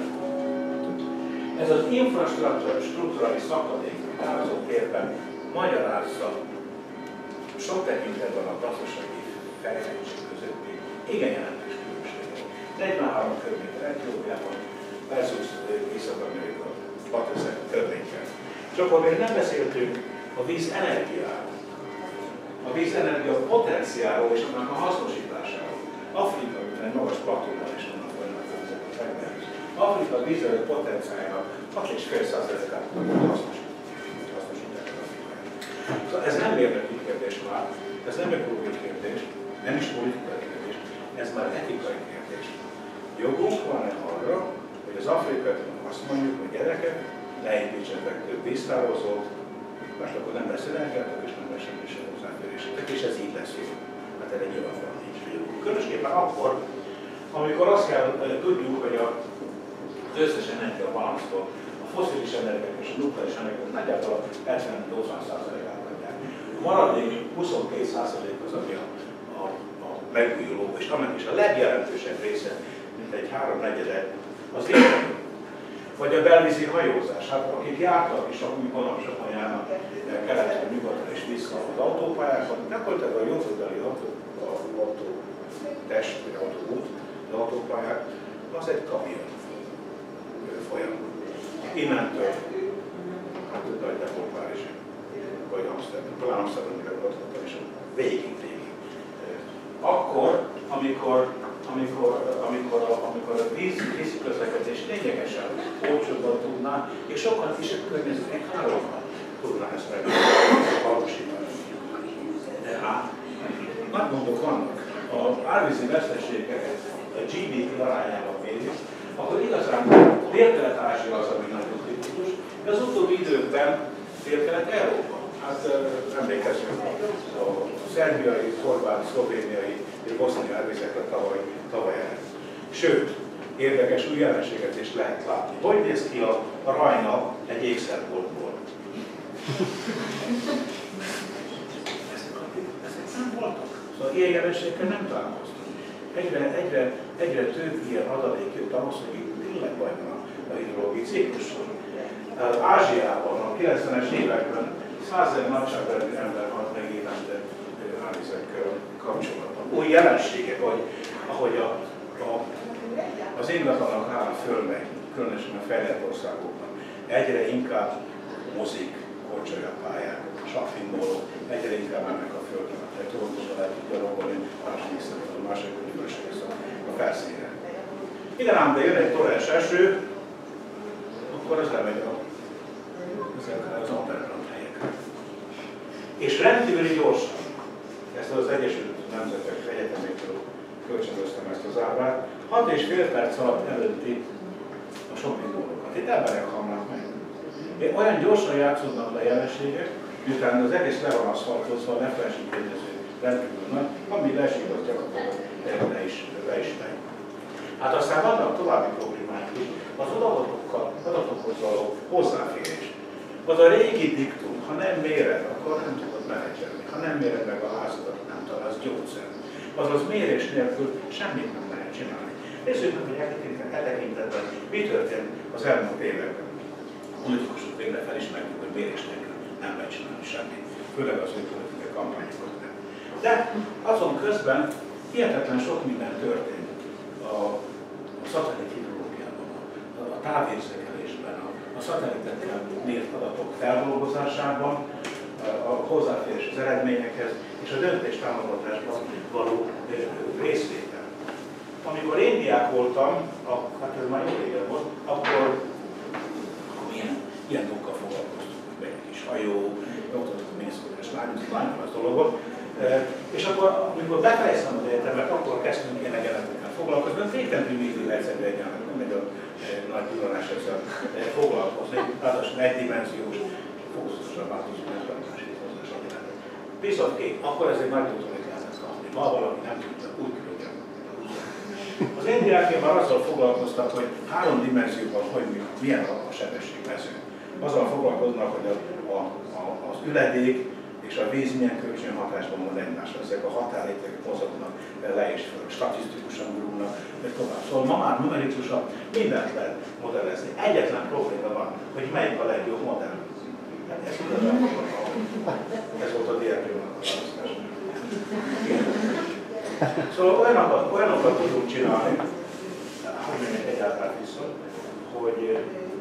Ez az infrastruktúrális szakadék, azok érben magyarázza sok tekintetben a gazdasági fejlődések közötti igen jelentős különbségek. 43 km Etiópiában versus Észak-Amerika 6000 km. És akkor még nem beszéltünk a vízenergiáról, a vízenergia potenciáról és annak a hasznosításáról. Afrika, egy magas platóban is vannak folyamatok ezek a fegyverek. Afrika vízerő potenciáljának 6,5%-át hasznosítják az Afrikát. Szóval ez nem érdekli kérdés már, ez nem ökológiai kérdés, nem is politikai kérdés, ez már etikai kérdés. Jogunk van-e arra, hogy az Afrikában azt mondjuk, hogy gyerekek, ne építsetek több víztározót, mert akkor nem lesz energiátok és nem lesz semmi sem hozzáférésetek, és ez így lesz jó. Hát erre nyilvánvalóan nincs jogunk. Különösképpen akkor, amikor azt kell tudjuk, hogy az összes energiabalansztól a fosszilis energiák és a nukleáris energiák nagyjából 70-80%-át adják. A maradék 22% az, ami a megújuló, és annak is a legjelentősebb része, mint egy 3/4, az lényeg. Vagy a belvízi hajózás. Hát akik jártak, és amikor sokan járnak keletről nyugatra és vissza az autópályákon, gyakorlatilag a jobboldali autótest, vagy autóút, az autópályák, az egy kamion folyam. Innentől, hát nagyjából Párizsig, vagy Amsterdam, talán Amsterdamra voltam, és végig. Akkor, amikor a vízi közlekedés lényegesen olcsóbban tudná, és sokkal kisebb környezeti károkkal tudná ezt megvalósítani. De hát, nagy gondok vannak. Az árvízi veszteségeket a GDP arányában mérjük, akkor igazán Dél-Kelet-Ázsia az, ami nagyon kritikus, de az utóbbi időkben Dél-Kelet-Európa. Hát emlékezzünk a szerbiai, horvát, szlovéniai és boszniai árvizekre tavaly előtt. Sőt, érdekes új jelenséget is lehet látni. Hogy néz ki a Rajna egy ékszerboltból? Ezek nem voltak. Szóval ilyen jelenségekkel nem találkoztunk. Egyre több ilyen adalék jött ahhoz, hogy tényleg baj van a hidrológiai cikluson. Ázsiában a 90-es években 100 000 nagyságrendű ember halt meg évente árvizekkel kapcsolatban. Új jelenségek, ahogy az ingatlanok ára fölmegy, különösen a fejlett országokban, egyre inkább mozik, korcsolyapályák, sakkfingolók, egyre inkább mennek a földön, egy torkózva lehet gyalogolni, másik a felszínre. Igen ám, de jön egy torrens eső, akkor az lemegy az underground helyekre. És rendkívüli gyorsan. ezt az Egyesült Nemzetek Egyetemétől kölcsönöztem ezt az ábrát, 6,5 perc alatt előtti a sok dolgokat. Itt emberek halnak meg. Olyan gyorsan játszódnak le jelenségek, miután az egész le van aszfaltozva, a refleksi tényező rendkívül nagy, ami leesik, az gyakorlatilag le is megy. Hát aztán vannak további problémák is, az adatokhoz való hozzáférés. Az a régi diktum, ha nem méred, akkor nem tudod menedzselni. Ha nem méred meg a házadat, nem találsz gyógyszer. Azaz mérés nélkül semmit nem lehet csinálni. Nézzük meg, hogy e tekintetben mi történt az elmúlt években. A politikusok végre felismerték, hogy mérés nélkül nem lehet csinálni semmit. Főleg az ő politikai kampányokat nem. De azon közben hihetetlen sok minden történt a szatellit hidrológiában, a távérzékelésben, a szatelitekkel mért adatok feldolgozásában, a hozzáférés az eredményekhez és a döntéstámogatásban való részvétel. Amikor én diák voltam, hát ez már jó régen volt, akkor ilyen dolgokkal foglalkoztunk, hogy egy kis hajó, oktatott a mészkodás lányunk, nagyon az dolog volt. És akkor, amikor befejeztem az egyetemet, akkor kezdtünk ilyen egyenletekkel foglalkozni, mert végtelen működő egyszerű egyenlet, nem egy a nagy pillanás ezzel foglalkozni, ráadásul egydimenziós, fokozatosan változó megtartásítozás egyenletet. Bizony, akkor ez egy nagy tudományt lehetett kapni. Ma valami nem tudta, úgy küldjem. Az én diákjaim már azzal foglalkoztak, hogy 3 dimenzióban milyen a sebességmező. Azzal foglalkoznak, hogy az üledék és a víz milyen kölcsönhatásban van egymásra. Ezek a határértékek mozognak le és föl, statisztikusan gurulnak, vagy tovább. Szóval ma már numerikusan mindent lehet modellezni. Egyetlen probléma van, hogy melyik a legjobb modell. Ez volt a diákjónak a választás. Szóval olyanokat tudunk csinálni, hogy még egyáltalán viszont, hogy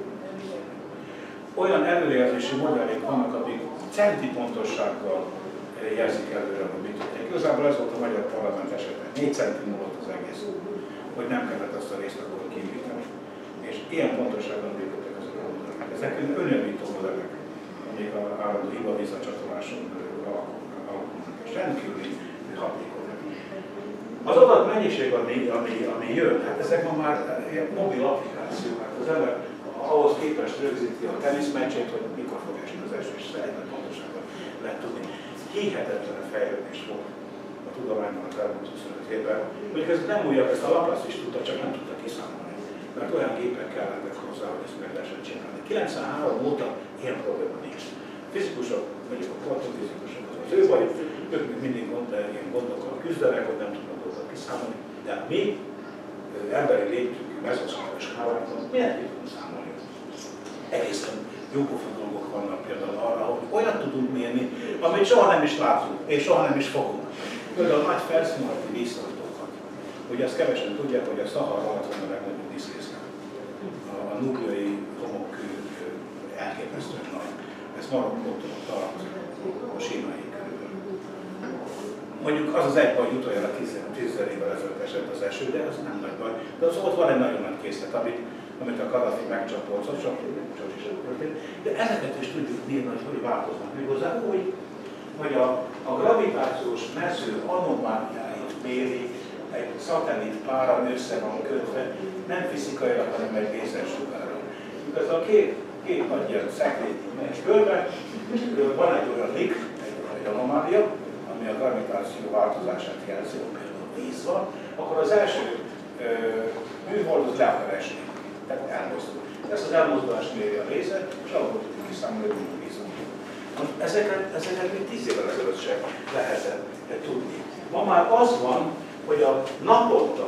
olyan előrejelzési modellék vannak, amik centi pontossággal jelzik előre, hogy mit tudják. Igazából ez volt a magyar parlament esetben. 4 centi volt az egész, hogy nem kellett azt a részt akkor kivéteni. És ilyen pontossággal működtek azok a modellek. Ezek önjavító modellek, amik az állandó hiba-visszacsatoláson alakulnak, és rendkívül hatékonyak. Az adatmennyiség, ami jön, hát ezek ma már mobil applikációk. Hát az ember ahhoz képest rögzíti a teniszmeccsét, hogy mikor fog esni az eső, és szerintem pontoságban lehet tudni. Hihetetlen fejlődés volt a tudományban az elmúlt 25 évben. Mondjuk ez nem újabb, ezt a Laplace is tudta, csak nem tudta kiszámolni. Mert olyan gépek kellettek hozzá, hogy ezt meg lehessen csinálni. 93 óta ilyen probléma nincs. Fizikusok, mondjuk a kvantumfizikusok, az ő baj, ők mindig ilyen gondokkal küzdenek, hogy nem tudnak hozzá kiszámolni. De mi, emberi léptünk, mezoszlagos skálában, miért tudunk számolni? Egészen jópofa dolgok vannak például arra, hogy olyat tudunk mérni, amit soha nem is látunk, és soha nem is fogunk. Például a nagy felszínalatti víztartókat. Ugye azt kevesen tudják, hogy a Szahara alatt van a legnagyobb vízkészlet. A nukleai homokkő elképesztően nagy. Ez Marokkótól tart a sínai körülbelül. Mondjuk az az egy baj, hogy utoljára 10 évvel ezelőtt esett az eső, de az nem nagy baj. De az ott van egy nagyon nagy készlet, amit a Kadhafi megcsapolsz, csak is történt. De ezeket is tudjuk írni, hogy változnak méghozzá úgy, hogy a gravitációs mező anomáliáit méri egy szatellit páran össze van kötve, nem fizikailag, hanem egy lézersugárral. Ez a két nagy ilyen szekrény megy körbe, és van egy olyan lik, egy anomália, ami a gravitáció változását jelzi, például víz van, akkor az első műhold az le akar esni, tehát elmozdul. Ezt az elmozdulást méri a lézer, és abból tudjuk kiszámolni, hogy a víz van. Ezeket még 10 évvel ezelőtt sem lehetett tudni. Ma már az van, hogy a naponta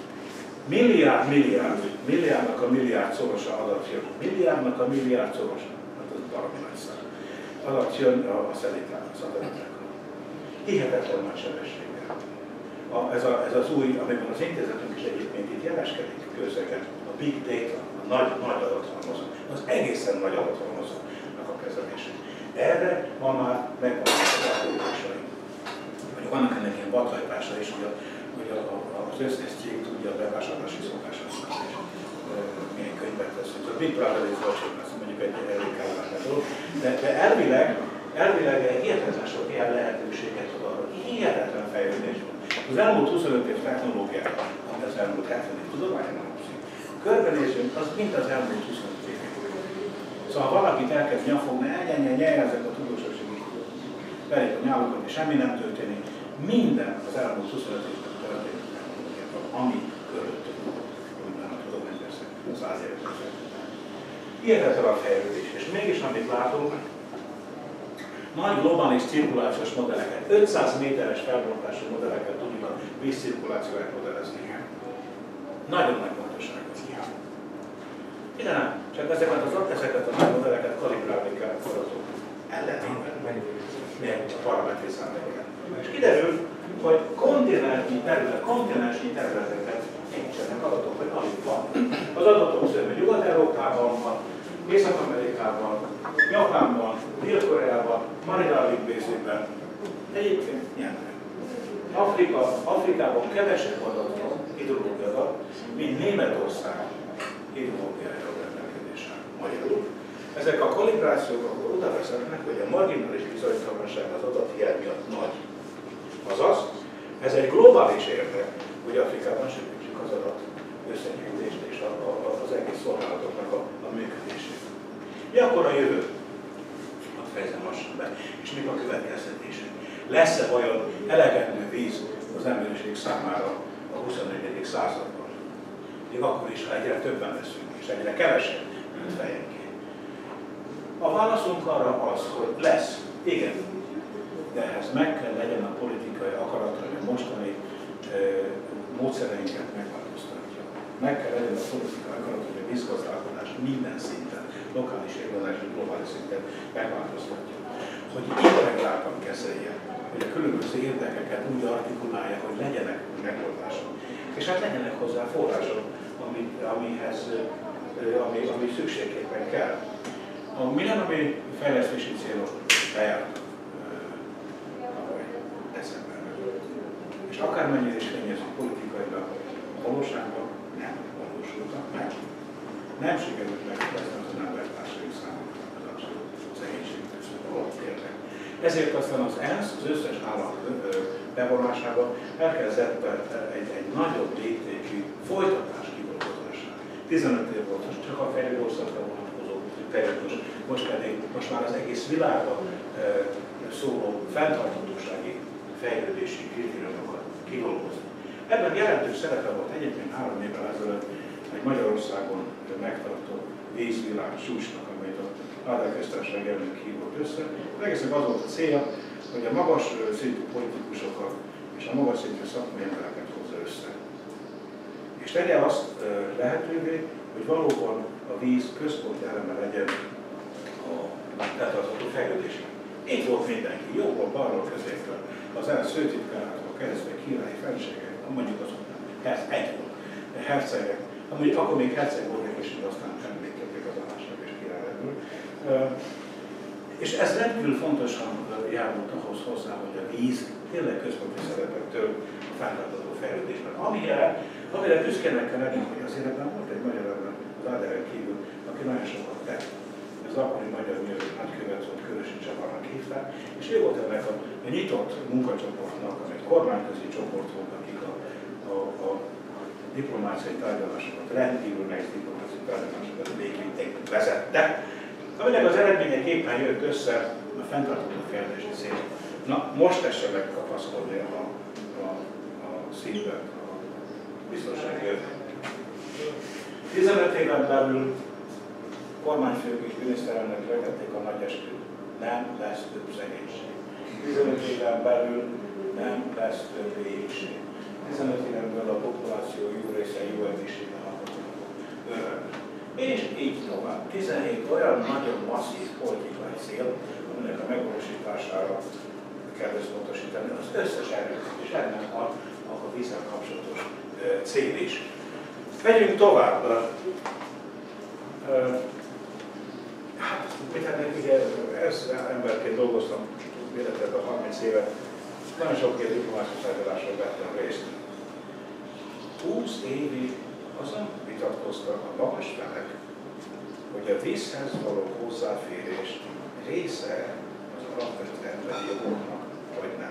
milliárdnak a milliárdszoros adat jön. Milliárdnak a milliárdszoros, hát az baromi nagy szám. Adat jön a szatellitákról. Hihetetlen nagy sebességgel. Ez az új, amiben az intézetünk is egyébként itt jeleskedik közegen, a big data, a nagy adathalmazó, az egészen nagy adathalmazónak a kezelése. Erre ma már megvannak az algoritmusai. Vannak ennek ilyen vadhajtása is, hogy az összes cég tudja a bevásárlási szokásokat, és milyen könyvet tesz. A Big Brother is watching, azt mondjuk egy elég kellemetlen dolog. De elvileg hihetetlen sok ilyen lehetőséget ad arra, hihetetlen fejlődés van. Az elmúlt 25 év technológiája, ami az elmúlt 70 év tudományon alapszik, körbenézünk, az mint az elmúlt 25 év. Szóval ha valakit elkezd nyafogni, ezek a tudósok segítik, verik a nyálukat, és semmi nem történik, minden az elmúlt 25 évben történik technológiában, ami körülöttünk, minden a tudomány persze, 100 években. Hihetetlen a fejlődés, és mégis amit látunk, nagy globális cirkulációs modelleket, 500 méteres felbontású modelleket tudjuk a vízcirkulációját modellezni. Nagyon nagy pontoság az ilyen. Ide nem, csak ezeket a nagy modelleket kalibrálni kell a adatok ellenében, milyen a parametri számokkel. És kiderül, hogy kontinensnyi területeket nincsenek adatok, hogy alig van. Az adatok szörnyű Nyugat-Európában van, Észak-Amerikában, Japánban, Dél-Koreában, Marinálik Bészében, egyébként nyernek. Afrikában kevesebb adat van, hidrológiai adat, mint Németország hidrológiai rendelkezése magyarul. Ezek a kalibrációk akkor oda vezetnek, hogy a marginális bizonytalanság az adathiány miatt nagy. Azaz, ez egy globális érdek, hogy Afrikában segítsük az adat összegyűjtést és az egész szolgálatoknak a működését. Mi akkor a jövő? Azt fejezem lassan be. És mik a következtetések? Lesz-e vajon elegendő víz az emberiség számára a 21. században? Még akkor is, ha egyre többen leszünk, és egyre kevesebb, mint fejenként. A válaszunk arra az, hogy lesz. Igen. De ehhez meg kell legyen a politikai akarat, hogy a mostani módszereinket megváltoztatja. Meg kell legyen a politikai akarat, hogy a vízgazdálkodás minden szinten, lokális, regionális, globális szinten megváltoztatja. Hogy integráltan kezelje, hogy a különböző érdekeket úgy artikulálják, hogy legyenek megoldások. És hát legyenek hozzá források, ami szükségképpen kell. A millenniumi fejlesztési célok bejárt decemberben. És akármennyire is fényezzük politikailag, a valóságban nem valósultak meg. Nem sikerült megfelelni az embertársaink számára az abszolút szegénységnek való tényleg. Ezért aztán az ENSZ az összes állam bevonásában elkezdett egy nagyobb léptékű folytatás kidolgozását. 15 év volt csak a fejlődő országra vonatkozó periódus, most már az egész világban szóló fenntarthatósági fejlődési kritériumokat kidolgozni. Ebben jelentős szerepe volt egyébként 3 évvel ezelőtt egy Magyarországon megtartott vízvilág csúcsnak, amit a Ádár Köztársaság elnök hívott össze. Egészen az volt a célja, hogy a magas szintű politikusokat és a magas szintű szakmai embereket hozza össze. És tegye azt lehetővé, hogy valóban a víz központi eleme legyen a fenntartható fejlődésnek. Itt volt mindenki, jobbról, balról, középről, az ENSZ főtitkárától kezdve, királyi fenségek, mondjuk azok egy volt, hercegek, amúgy akkor még herceg voltak, és aztán említették az állásnak és királyról. És ez rendkívül fontosan járult ahhoz hozzá, hogy a víz tényleg központi szerepet tölt a fenntartható fejlődésben. Amire büszkének kell lenni, hogy az életben volt egy magyar ember, az Áderen kívül, aki nagyon sokat tett. Ez akkori magyar nagykövet volt, Körösi Csavarnak hívták, és ő volt ennek a nyitott munkacsoportnak, ami egy kormányközi csoport volt, akik a diplomáciai tárgyalásokat, rendkívül nehéz diplomáciai tárgyalásokat végigvitték, vezette, aminek az eredményeképpen jött össze a fenntartható fejlődési cél. Na, most tessék meg kapaszkodni a szívben, a biztonsági övet. 15 éven belül kormányfők és miniszterelnök legették a nagy esküt. Nem lesz több szegénység. 15 éven belül nem lesz több éhínség. 15 éven belül a populáció jó része jó egészségben akarnak. És így tovább. 17 olyan nagyon masszív politikai cél, aminek a megvalósítására kell összpontosítani az összes erőt, és ennek a vízzel kapcsolatos cél is. Megyünk tovább. Hát, ugye ezt emberként dolgoztam véletlenül 30 évet, nagyon sok ilyen diplomáciai tárgyaláson vettem részt. 20 évig azon vitatkoztak a magas felek, hogy a vízhez való hozzáférés része az alapvető emberi jogoknak, vagy nem.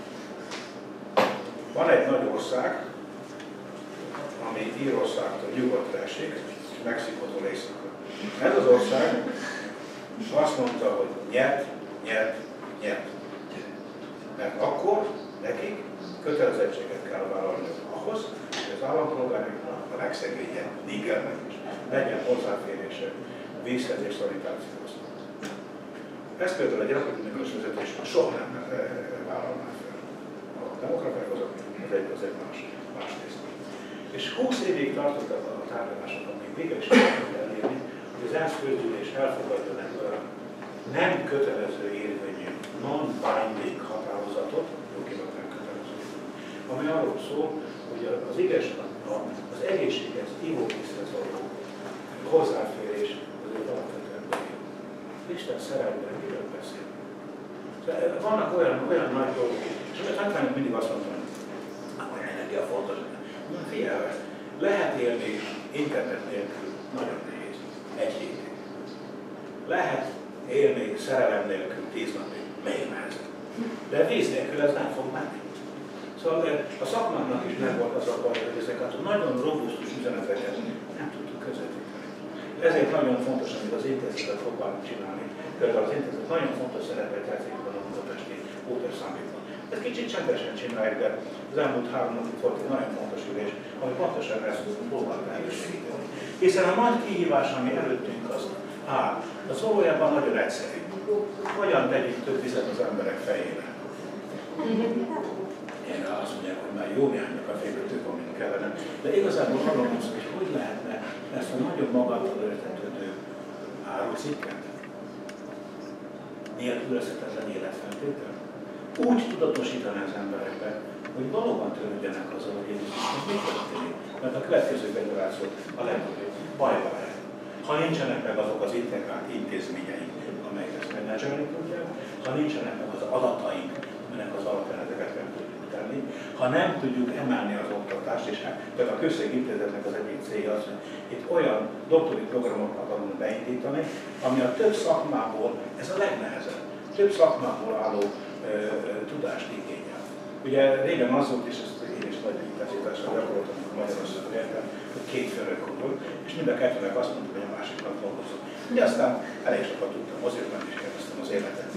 Van egy nagy ország, ami Írországtól nyugatra esik, és Mexikótól északra. Ez az ország azt mondta, hogy nyert, nyert, nyert. Mert akkor nekik kötelezettséget kell vállalni ahhoz, hogy az állampolgároknak, a legszegényebb Nigernek is legyen hozzáférése vízhez és szanitációhoz. Ezt például egy republikus vezetés soha nem vállalná fel. A demokraták azok az egy más részt. És 20 évig tartottak a tárgyalások, amíg végül is kell elérni, hogy az ENSZ közgyűlés elfogadjanak olyan nem kötelező érvényű, non-binding határozatot, jogilag nem kötelező, ami arról szól, hogy az egészséghez, ivóvízhez való hozzáférés az egy alapvető emberi. Isten szerelmére miről beszél. Vannak olyan nagy dolgok, és nem mindig azt mondom, hogy energia fontos. Figyelj, lehet élni internet nélkül, nagyon nehéz, egy hétig. Lehet élni szerelem nélkül 10 napig, még nehezebb. De víz nélkül ez nem fog menni. Szóval a szakmának is megvolt az a baj, hogy ezeket a nagyon robusztus üzeneteket nem tudtuk közvetíteni. Ezért nagyon fontos, amit az intézetet próbálunk csinálni. Például az intézet nagyon fontos szerepet játszik a budapesti óterszámítban. Ezt kicsit csendesen csináljuk, de az elmúlt 3 napot volt egy nagyon fontos ülés, ami pontosan ezt próbálta elősegíteni. Hiszen a nagy kihívás, ami előttünk az valójában nagyon egyszerű. Hogyan tegyünk több vizet az emberek fejére? Erre azt mondják, hogy már jó néhánynak a fejéből több, amint kellene. De igazából arról van szó, hogy lehetne ezt a nagyon magától értetődő árucikket nélkülözhetetlen életfeltétel úgy tudatosítani az emberekbe, hogy valóban törődjenek azzal, hogy Jézus Krisztus mit történik. Mert a következő generáció a legnagyobb bajba lehet. Ha nincsenek meg azok az integrált intézményeink, amelyek ezt menedzselni tudják, ha nincsenek meg az adataink, aminek az alapján ezeket nem tudjuk tenni, ha nem tudjuk emelni az oktatást, és például a Közszégintézetnek az egyik célja az, hogy itt olyan doktori programokat akarunk beindítani, ami a több szakmából, ez a legnehezebb, több szakmából álló tudást igényel. Ugye régen az volt, és ezt én is nagy intenzitással gyakoroltam Magyarországon értem, hogy 2 főnök volt, és mind a 2-nek azt mondtuk, hogy a másiknak dolgozom. Ugye aztán elég sokat tudtam, azért nem is kérdeztem az életet.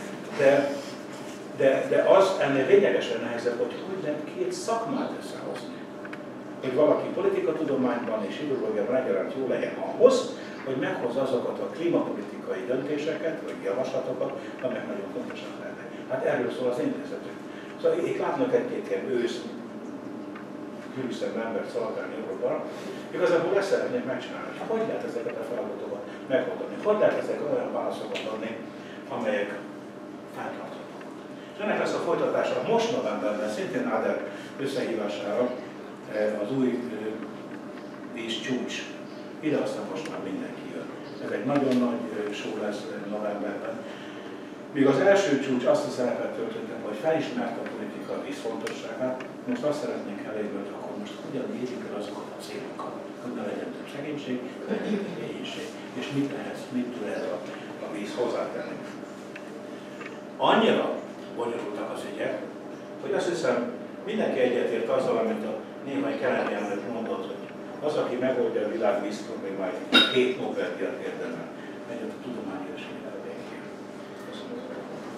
De az ennél lényegesen nehezebb, hogy lehet 2 szakmát összehozni. Hogy valaki politikatudományban és ideológiában egyaránt jó legyen ahhoz, hogy meghozza azokat a klímapolitikai döntéseket, vagy javaslatokat, amelyek nagyon fontosak lennek. Hát erről szól az intézetünk. Szóval itt látnak egy-két ilyen hűszebb embert szaladgálni Európára, igazából ezt szeretnék megcsinálni. Hogy lehet ezeket a feladatokat megoldani? Hogy lehet ezeket olyan válaszokat adni, amelyek fenntarthatók? És ennek lesz a folytatása most novemberben, szintén Áder összehívására az új víz csúcs. Ide aztán most már mindenki jön. Ez egy nagyon nagy show lesz novemberben. Míg az első csúcs azt a szerepet töltötte, hogy felismerte a politika víz fontosságát, most azt szeretnénk elérni, hogy akkor most hogyan érjük el azokat a célokat, hogy ne legyen több szegénység, ne legyen több éhínség, és mit tud ez a víz hozzátenni. Annyira bonyolultak az ügyek, hogy azt hiszem, mindenki egyetért azzal, amit a némai keleti elnök mondott, hogy az, aki megoldja a világ víz problémáit, 2 Nobel-díjat érdemel. Egyet a tudományos világ végén. Köszönöm.